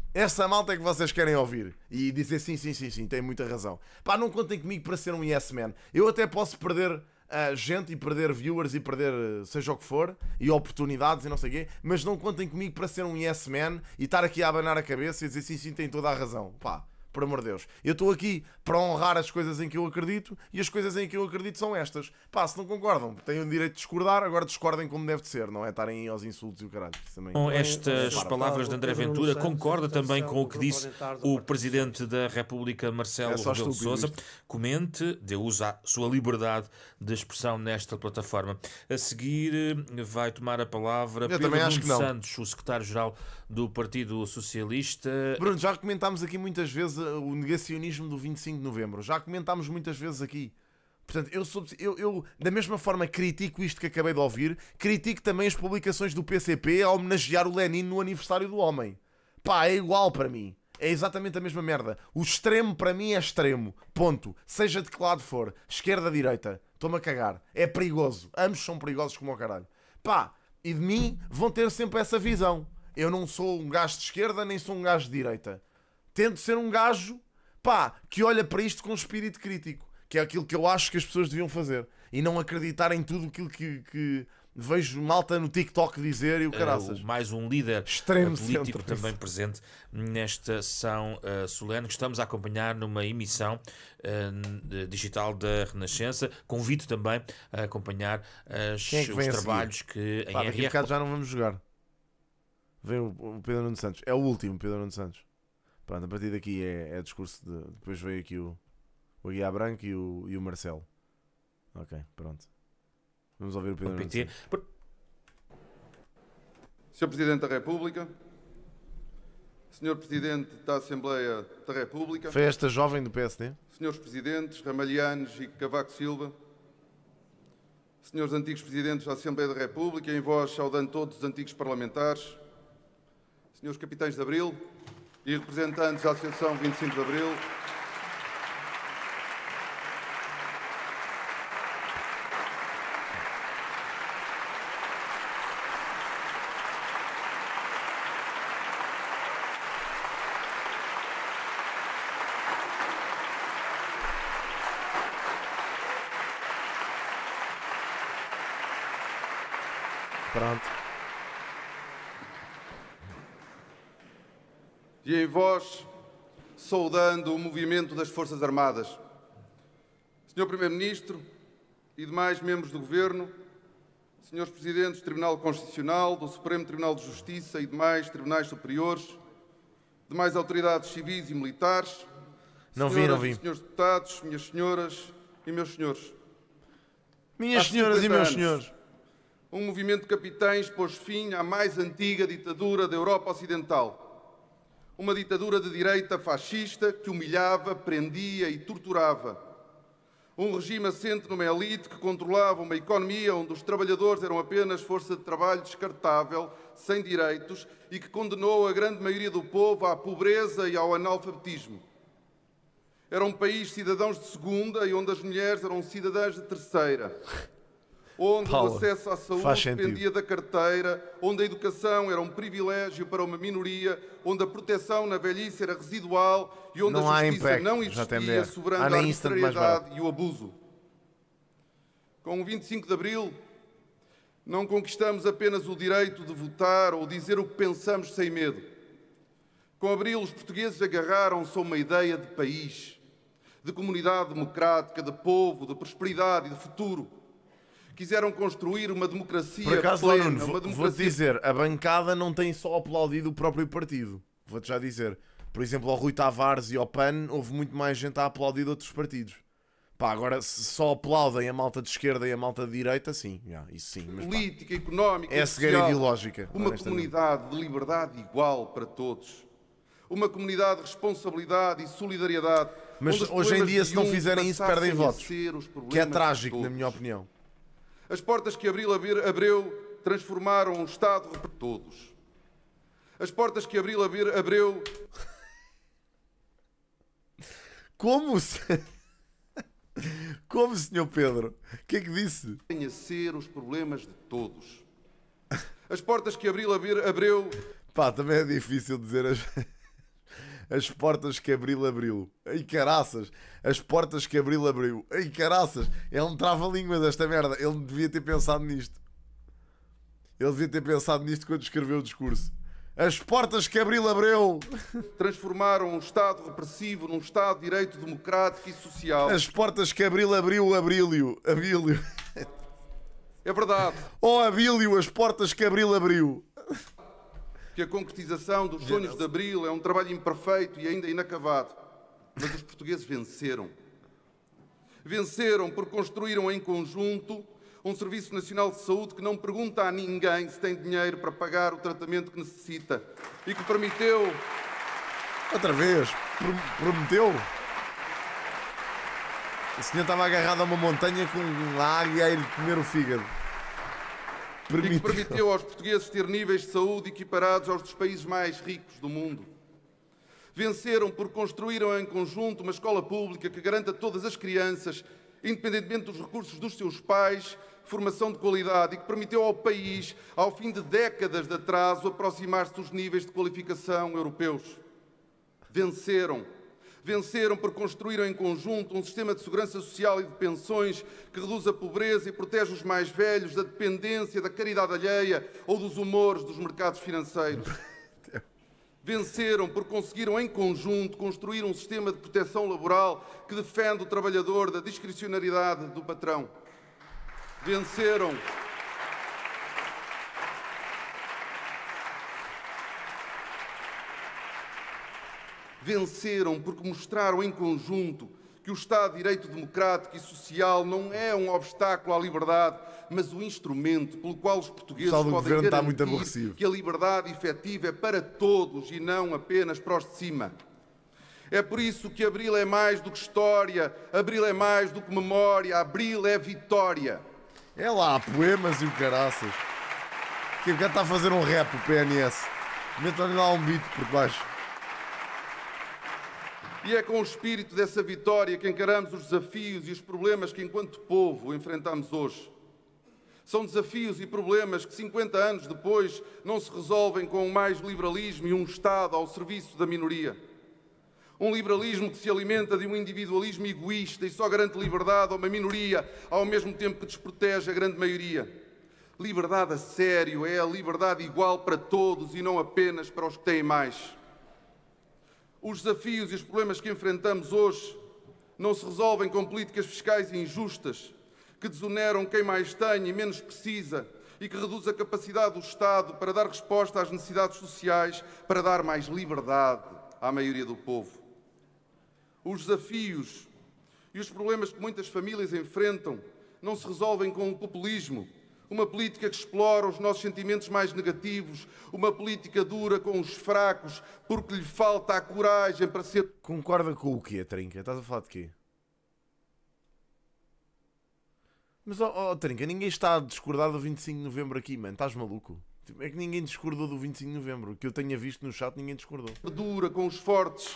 Essa malta é que vocês querem ouvir. E dizer sim, tem muita razão. Pá, não contem comigo para ser um yes man. Eu até posso perder gente e perder viewers e perder seja o que for, e oportunidades e não sei o quê, mas não contem comigo para ser um yes man e estar aqui a abanar a cabeça e dizer sim, tem toda a razão. Pá, por amor de Deus. Eu estou aqui para honrar as coisas em que eu acredito e as coisas em que eu acredito são estas. Pá, se não concordam, têm o direito de discordar, aggra discordem como deve de ser, não é estarem aos insultos e o caralho. Com estas palavras de André Ventura, concorda também com o que disse o Presidente da República, Marcelo Rebelo de Sousa. Comente, dê uso à sua liberdade de expressão nesta plataforma. A seguir vai tomar a palavra Pedro Nuno Santos, o secretário-geral do Partido Socialista. Bruno, já comentámos aqui muitas vezes o negacionismo do 25 de novembro. Já comentámos muitas vezes aqui. Portanto, eu da mesma forma critico isto que acabei de ouvir, critico também as publicações do PCP a homenagear o Lenin no aniversário do homem. Pá, é igual para mim. É exatamente a mesma merda. O extremo para mim é extremo. Ponto. Seja de que lado for. Esquerda, direita. Estou-me a cagar. É perigoso. Ambos são perigosos como o caralho. Pá, e de mim vão ter sempre essa visão. Eu não sou um gajo de esquerda, nem sou um gajo de direita. Tento ser um gajo, pá, que olha para isto com espírito crítico. Que é aquilo que eu acho que as pessoas deviam fazer. E não acreditar em tudo aquilo que vejo malta no TikTok dizer e o caraças. Mais um líder político também presente nesta sessão solene que estamos a acompanhar numa emissão digital da Renascença. Convido também a acompanhar os trabalhos que em daqui a bocado já não vamos jogar. Vem o Pedro Nuno Santos. É o último Pedro Nuno Santos. Pronto, a partir daqui é discurso de... Depois veio aqui o Aguiar Branco e o Marcelo. Ok, pronto. Vamos ouvir o Pedro Nuno Santos. Sr. Presidente da República, Sr. Presidente da Assembleia da República... Foi esta jovem do PSD? Srs. Presidentes Ramalhianes e Cavaco Silva, Srs. Antigos Presidentes da Assembleia da República, em voz saudando todos os antigos parlamentares, Srs. Capitães de Abril e representantes da Associação 25 de Abril, Pronto. E em voz, saudando o movimento das Forças Armadas. Sr. Primeiro-Ministro e demais membros do Governo, Srs. Presidentes do Tribunal Constitucional, do Supremo Tribunal de Justiça e demais Tribunais Superiores, demais autoridades civis e militares, senhoras e senhores deputados, minhas senhoras e meus senhores. Minhas senhoras e meus senhores. Um movimento de capitães pôs fim à mais antiga ditadura da Europa Ocidental. Uma ditadura de direita fascista que humilhava, prendia e torturava. Um regime assente numa elite que controlava uma economia onde os trabalhadores eram apenas força de trabalho descartável, sem direitos, e que condenou a grande maioria do povo à pobreza e ao analfabetismo. Era um país de cidadãos de segunda e onde as mulheres eram cidadãs de terceira. Onde o acesso à saúde dependia da carteira, onde a educação era um privilégio para uma minoria, onde a proteção na velhice era residual e onde a justiça não existia, sobrando a arbitrariedade e o abuso. Com o 25 de Abril, não conquistamos apenas o direito de votar ou dizer o que pensamos sem medo. Com Abril, os portugueses agarraram-se a uma ideia de país, de comunidade democrática, de povo, de prosperidade e de futuro. Quiseram construir uma democracia plena. Por acaso, Nuno, vou-te dizer, a bancada não tem só aplaudido o próprio partido. Vou-te já dizer. Por exemplo, ao Rui Tavares e ao PAN, houve muito mais gente a aplaudir outros partidos. Pá, agora, se só aplaudem a malta de esquerda e a malta de direita, sim. Isso sim. Mas, política, económica e social, ideológica. Uma comunidade de liberdade igual para todos. Uma comunidade de responsabilidade e solidariedade. Mas hoje em dia, se não fizerem isso, perdem votos. Que é trágico, na minha opinião. As portas que Abreu transformaram um Estado para todos. As portas que Abreu... Como, Sr. Pedro? O que é que disse? Conhecer os problemas de todos. As portas que Abreu... Pá, também é difícil dizer as... As portas que Abril abriu. Ai, caraças. As portas que Abril abriu. Ai, caraças. É um trava-línguas esta merda. Ele devia ter pensado nisto. Ele devia ter pensado nisto quando escreveu o discurso. As portas que Abril abriu. Transformaram um Estado repressivo num Estado de direito democrático e social. As portas que Abril abriu, Abrílio. Abílio. É verdade. Oh, Abílio, as portas que Abril abriu. Que a concretização dos sonhos de Abril é um trabalho imperfeito e ainda inacabado. Mas os portugueses venceram. Venceram porque construíram em conjunto um Serviço Nacional de Saúde que não pergunta a ninguém se tem dinheiro para pagar o tratamento que necessita e que permiteu... Outra vez, prometeu? O senhor estava agarrado a uma montanha com uma águia a ir comer o fígado. E que permitiu aos portugueses ter níveis de saúde equiparados aos dos países mais ricos do mundo. Venceram porque construíram em conjunto uma escola pública que garanta a todas as crianças, independentemente dos recursos dos seus pais, formação de qualidade e que permitiu ao país, ao fim de décadas de atraso, aproximar-se dos níveis de qualificação europeus. Venceram. Venceram porque construíram em conjunto um sistema de segurança social e de pensões que reduz a pobreza e protege os mais velhos da dependência, da caridade alheia ou dos humores dos mercados financeiros. Venceram porque conseguiram em conjunto construir um sistema de proteção laboral que defende o trabalhador da discricionariedade do patrão. Venceram. Venceram porque mostraram em conjunto que o Estado de Direito Democrático e Social não é um obstáculo à liberdade, mas um instrumento pelo qual os portugueses podem garantir que a liberdade efetiva é para todos e não apenas para os de cima. É por isso que Abril é mais do que história, Abril é mais do que memória, Abril é vitória. É lá, poemas e o caraças. Que o cara está a fazer um rap, o PNS. Metam-lhe lá um beat por baixo. E é com o espírito dessa vitória que encaramos os desafios e os problemas que, enquanto povo, enfrentamos hoje. São desafios e problemas que, 50 anos depois, não se resolvem com mais liberalismo e um Estado ao serviço da minoria. Um liberalismo que se alimenta de um individualismo egoísta e só garante liberdade a uma minoria, ao mesmo tempo que desprotege a grande maioria. Liberdade a sério é a liberdade igual para todos e não apenas para os que têm mais. Os desafios e os problemas que enfrentamos hoje não se resolvem com políticas fiscais injustas, que desoneram quem mais tem e menos precisa e que reduz a capacidade do Estado para dar resposta às necessidades sociais, para dar mais liberdade à maioria do povo. Os desafios e os problemas que muitas famílias enfrentam não se resolvem com o populismo, uma política que explora os nossos sentimentos mais negativos, uma política dura com os fracos, porque lhe falta a coragem para ser... Concorda com o quê, Trinca? Estás a falar de quê? Mas, Trinca, ninguém está a discordar do 25 de novembro aqui, mano. Estás maluco? É que ninguém discordou do 25 de novembro. O que eu tenha visto no chat, ninguém discordou. Dura com os fortes.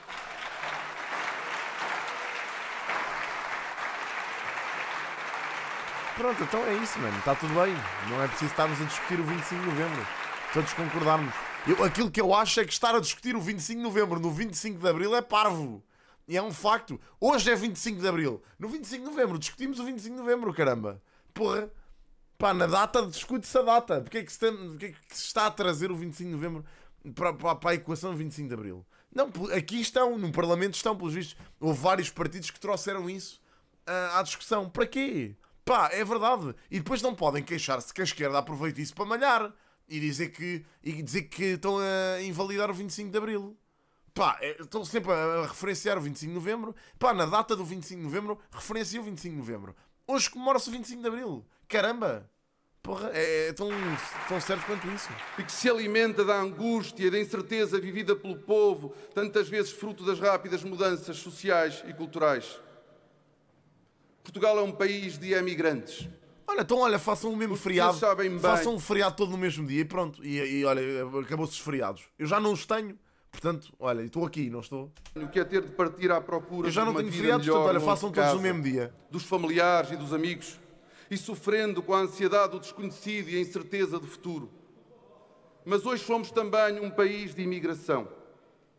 Pronto, então é isso, mano. Está tudo bem. Não é preciso estarmos a discutir o 25 de novembro. Todos concordarmos. Aquilo que eu acho é que estar a discutir o 25 de novembro no 25 de abril é parvo. E é um facto. Hoje é 25 de abril. No 25 de novembro discutimos o 25 de novembro, caramba. Porra. Pá, na data discute-se a data. Porquê é que se está a trazer o 25 de novembro para a equação do 25 de abril? Não, aqui estão. No Parlamento estão, pelos vistos. Houve vários partidos que trouxeram isso à discussão. Para quê? Pá, é verdade. E depois não podem queixar-se que a esquerda aproveita isso para malhar e dizer que estão a invalidar o 25 de abril. Pá, estão sempre a referenciar o 25 de novembro. Pá, na data do 25 de novembro, referencia o 25 de novembro. Hoje comemora-se o 25 de abril. Caramba! Porra, é tão certo quanto isso. E que se alimenta da angústia e da incerteza vivida pelo povo, tantas vezes fruto das rápidas mudanças sociais e culturais. Portugal é um país de emigrantes. Olha, então olha, façam o mesmo feriado. Façam um feriado todo no mesmo dia e pronto. E olha, acabou-se os feriados. Eu já não os tenho. Portanto, olha, estou aqui, não estou? O que é ter de partir à procura de uma vida melhor. Eu já não tenho feriados, portanto, olha, façam todos no mesmo dia. Dos familiares e dos amigos. E sofrendo com a ansiedade do desconhecido e a incerteza do futuro. Mas hoje somos também um país de imigração.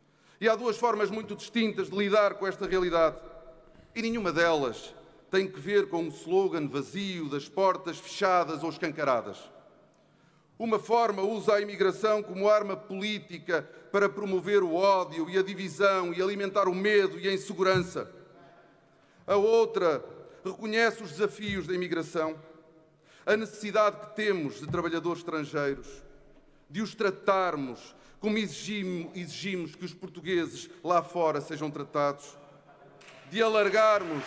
E há duas formas muito distintas de lidar com esta realidade. E nenhuma delas tem que ver com o slogan vazio das portas fechadas ou escancaradas. Uma forma usa a imigração como arma política para promover o ódio e a divisão e alimentar o medo e a insegurança. A outra reconhece os desafios da imigração, a necessidade que temos de trabalhadores estrangeiros, de os tratarmos como exigimos que os portugueses lá fora sejam tratados, de alargarmos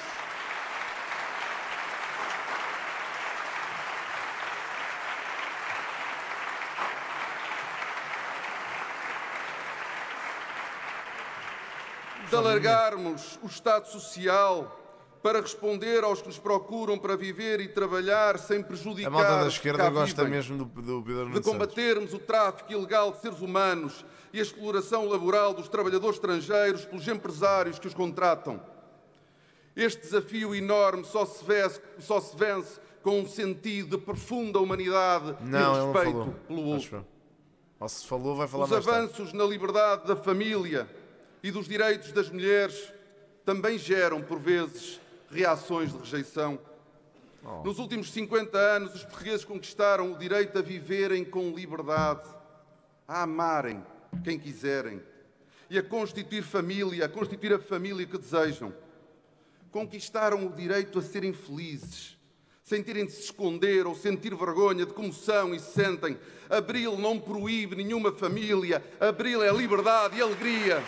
o Estado Social para responder aos que nos procuram para viver e trabalhar sem prejudicar. A malta da esquerda gosta mesmo do Pedro Nuno de combatermos o tráfico ilegal de seres humanos e a exploração laboral dos trabalhadores estrangeiros pelos empresários que os contratam. Este desafio enorme só se vence com um sentido de profunda humanidade e respeito pelo outro. Ou se falou, vai falar Os mais avanços tarde. na liberdade da família e dos direitos das mulheres também geram, por vezes, reações de rejeição. Nos últimos 50 anos, os portugueses conquistaram o direito a viverem com liberdade, a amarem quem quiserem e a constituir a família que desejam. Conquistaram o direito a serem felizes, sem terem de se esconder ou sentir vergonha de como são e se sentem. Abril não proíbe nenhuma família, Abril é liberdade e alegria.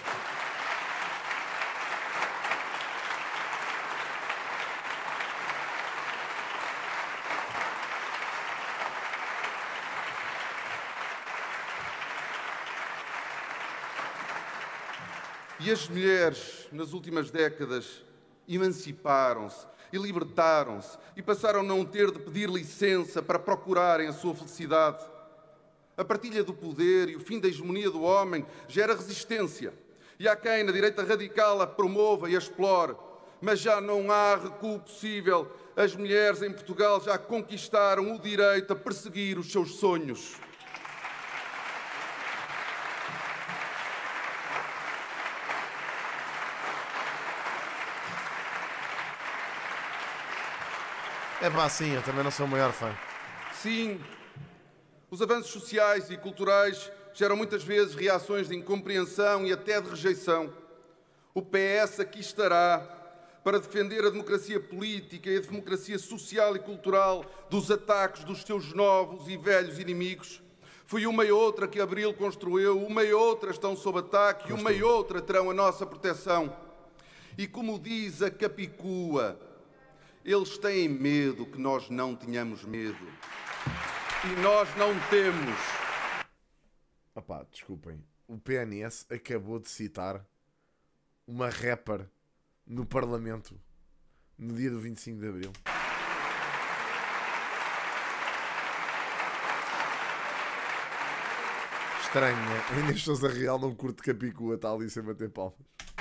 E as mulheres, nas últimas décadas, emanciparam-se e libertaram-se e passaram a não ter de pedir licença para procurarem a sua felicidade. A partilha do poder e o fim da hegemonia do homem gera resistência. E há quem, na direita radical, a promova e a explore. Mas já não há recuo possível. As mulheres em Portugal já conquistaram o direito a perseguir os seus sonhos. É pá, sim, eu também não sou o maior fã. Sim, os avanços sociais e culturais geram muitas vezes reações de incompreensão e até de rejeição. O PS aqui estará para defender a democracia política e a democracia social e cultural dos ataques dos seus novos e velhos inimigos. Foi uma e outra que Abril construiu, uma e outra estão sob ataque e uma e outra terão a nossa proteção. E como diz a Capicua, eles têm medo que nós não tenhamos medo. E nós não temos. Opá, desculpem. O PNS acabou de citar uma rapper no Parlamento no dia do 25 de Abril. Estranho, né? A Inês Sousa Real não curte Capicua, está ali sem bater palmas.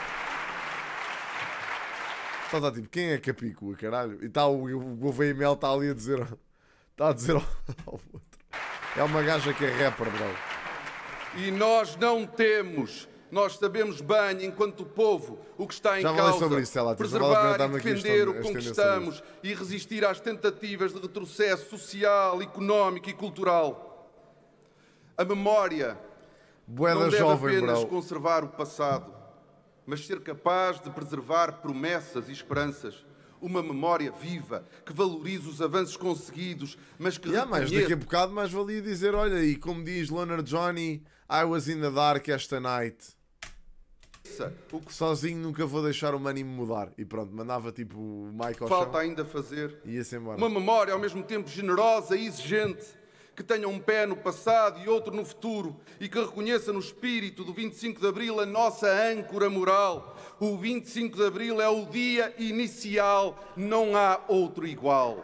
Só está tipo, quem é Capicua, caralho? E está o Gouveia Mel está ali a dizer... Está a dizer ao outro. É uma gaja que é rapper, bro. E nós não temos. Nós sabemos bem, enquanto povo, o que está em causa. Sobre isso, preservar e defender o que conquistamos e resistir às tentativas de retrocesso social, económico e cultural. A memória não deve apenas conservar o passado, mas ser capaz de preservar promessas e esperanças. Uma memória viva, que valorize os avanços conseguidos, mas que mas daqui a bocado mais valia dizer, olha, e como diz Loner Johnny, I was in the dark esta night. Sozinho nunca vou deixar o money me mudar. E pronto, mandava tipo o Michael ao falta chão, ainda fazer. Ia-se embora. Uma memória ao mesmo tempo generosa e exigente, que tenha um pé no passado e outro no futuro e que reconheça no espírito do 25 de Abril a nossa âncora moral. O 25 de Abril é o dia inicial, não há outro igual.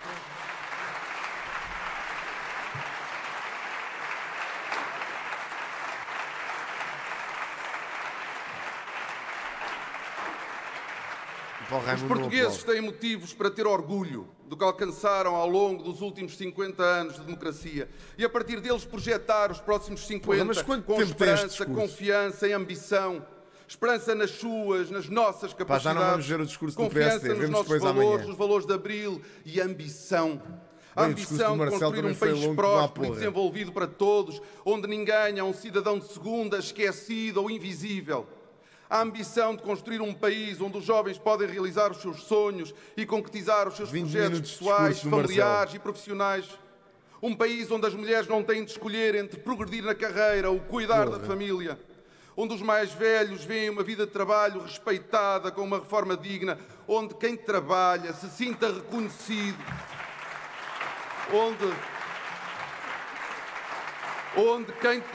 Os portugueses têm motivos para ter orgulho do que alcançaram ao longo dos últimos 50 anos de democracia e a partir deles projetar os próximos 50 com esperança, confiança e ambição. esperança nas nossas capacidades, já não vamos ver o discurso do confiança PSD, nos nossos valores, nos valores de Abril e ambição. A ambição de construir um país próspero e desenvolvido para todos, onde ninguém é um cidadão de segunda, esquecido ou invisível. A ambição de construir um país onde os jovens podem realizar os seus sonhos e concretizar os seus projetos pessoais, familiares e profissionais. Um país onde as mulheres não têm de escolher entre progredir na carreira ou cuidar da família. Onde os mais velhos veem uma vida de trabalho respeitada com uma reforma digna, onde quem trabalha se sinta reconhecido, onde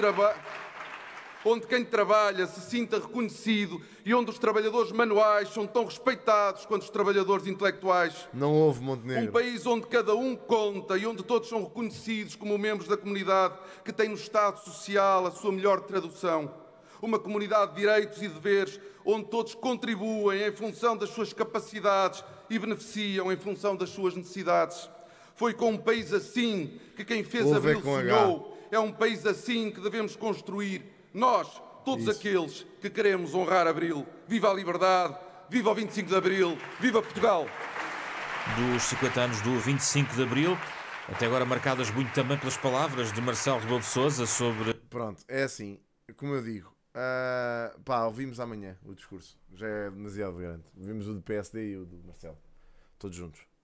quem trabalha se sinta reconhecido e onde os trabalhadores manuais são tão respeitados quanto os trabalhadores intelectuais. Não houve Montenegro. Um país onde cada um conta e onde todos são reconhecidos como membros da comunidade que tem no Estado Social a sua melhor tradução. Uma comunidade de direitos e deveres onde todos contribuem em função das suas capacidades e beneficiam em função das suas necessidades. Foi com um país assim que quem fez Abril sonhou. É um país assim que devemos construir. Nós, todos aqueles que queremos honrar Abril. Viva a liberdade, viva o 25 de Abril, viva Portugal! Dos 50 anos do 25 de Abril, até agora marcadas muito também pelas palavras de Marcelo Rebelo de Sousa sobre... Pronto, é assim, como eu digo, ouvimos amanhã o discurso. Já é demasiado grande. Ouvimos o do PSD e o do Marcelo. Todos juntos.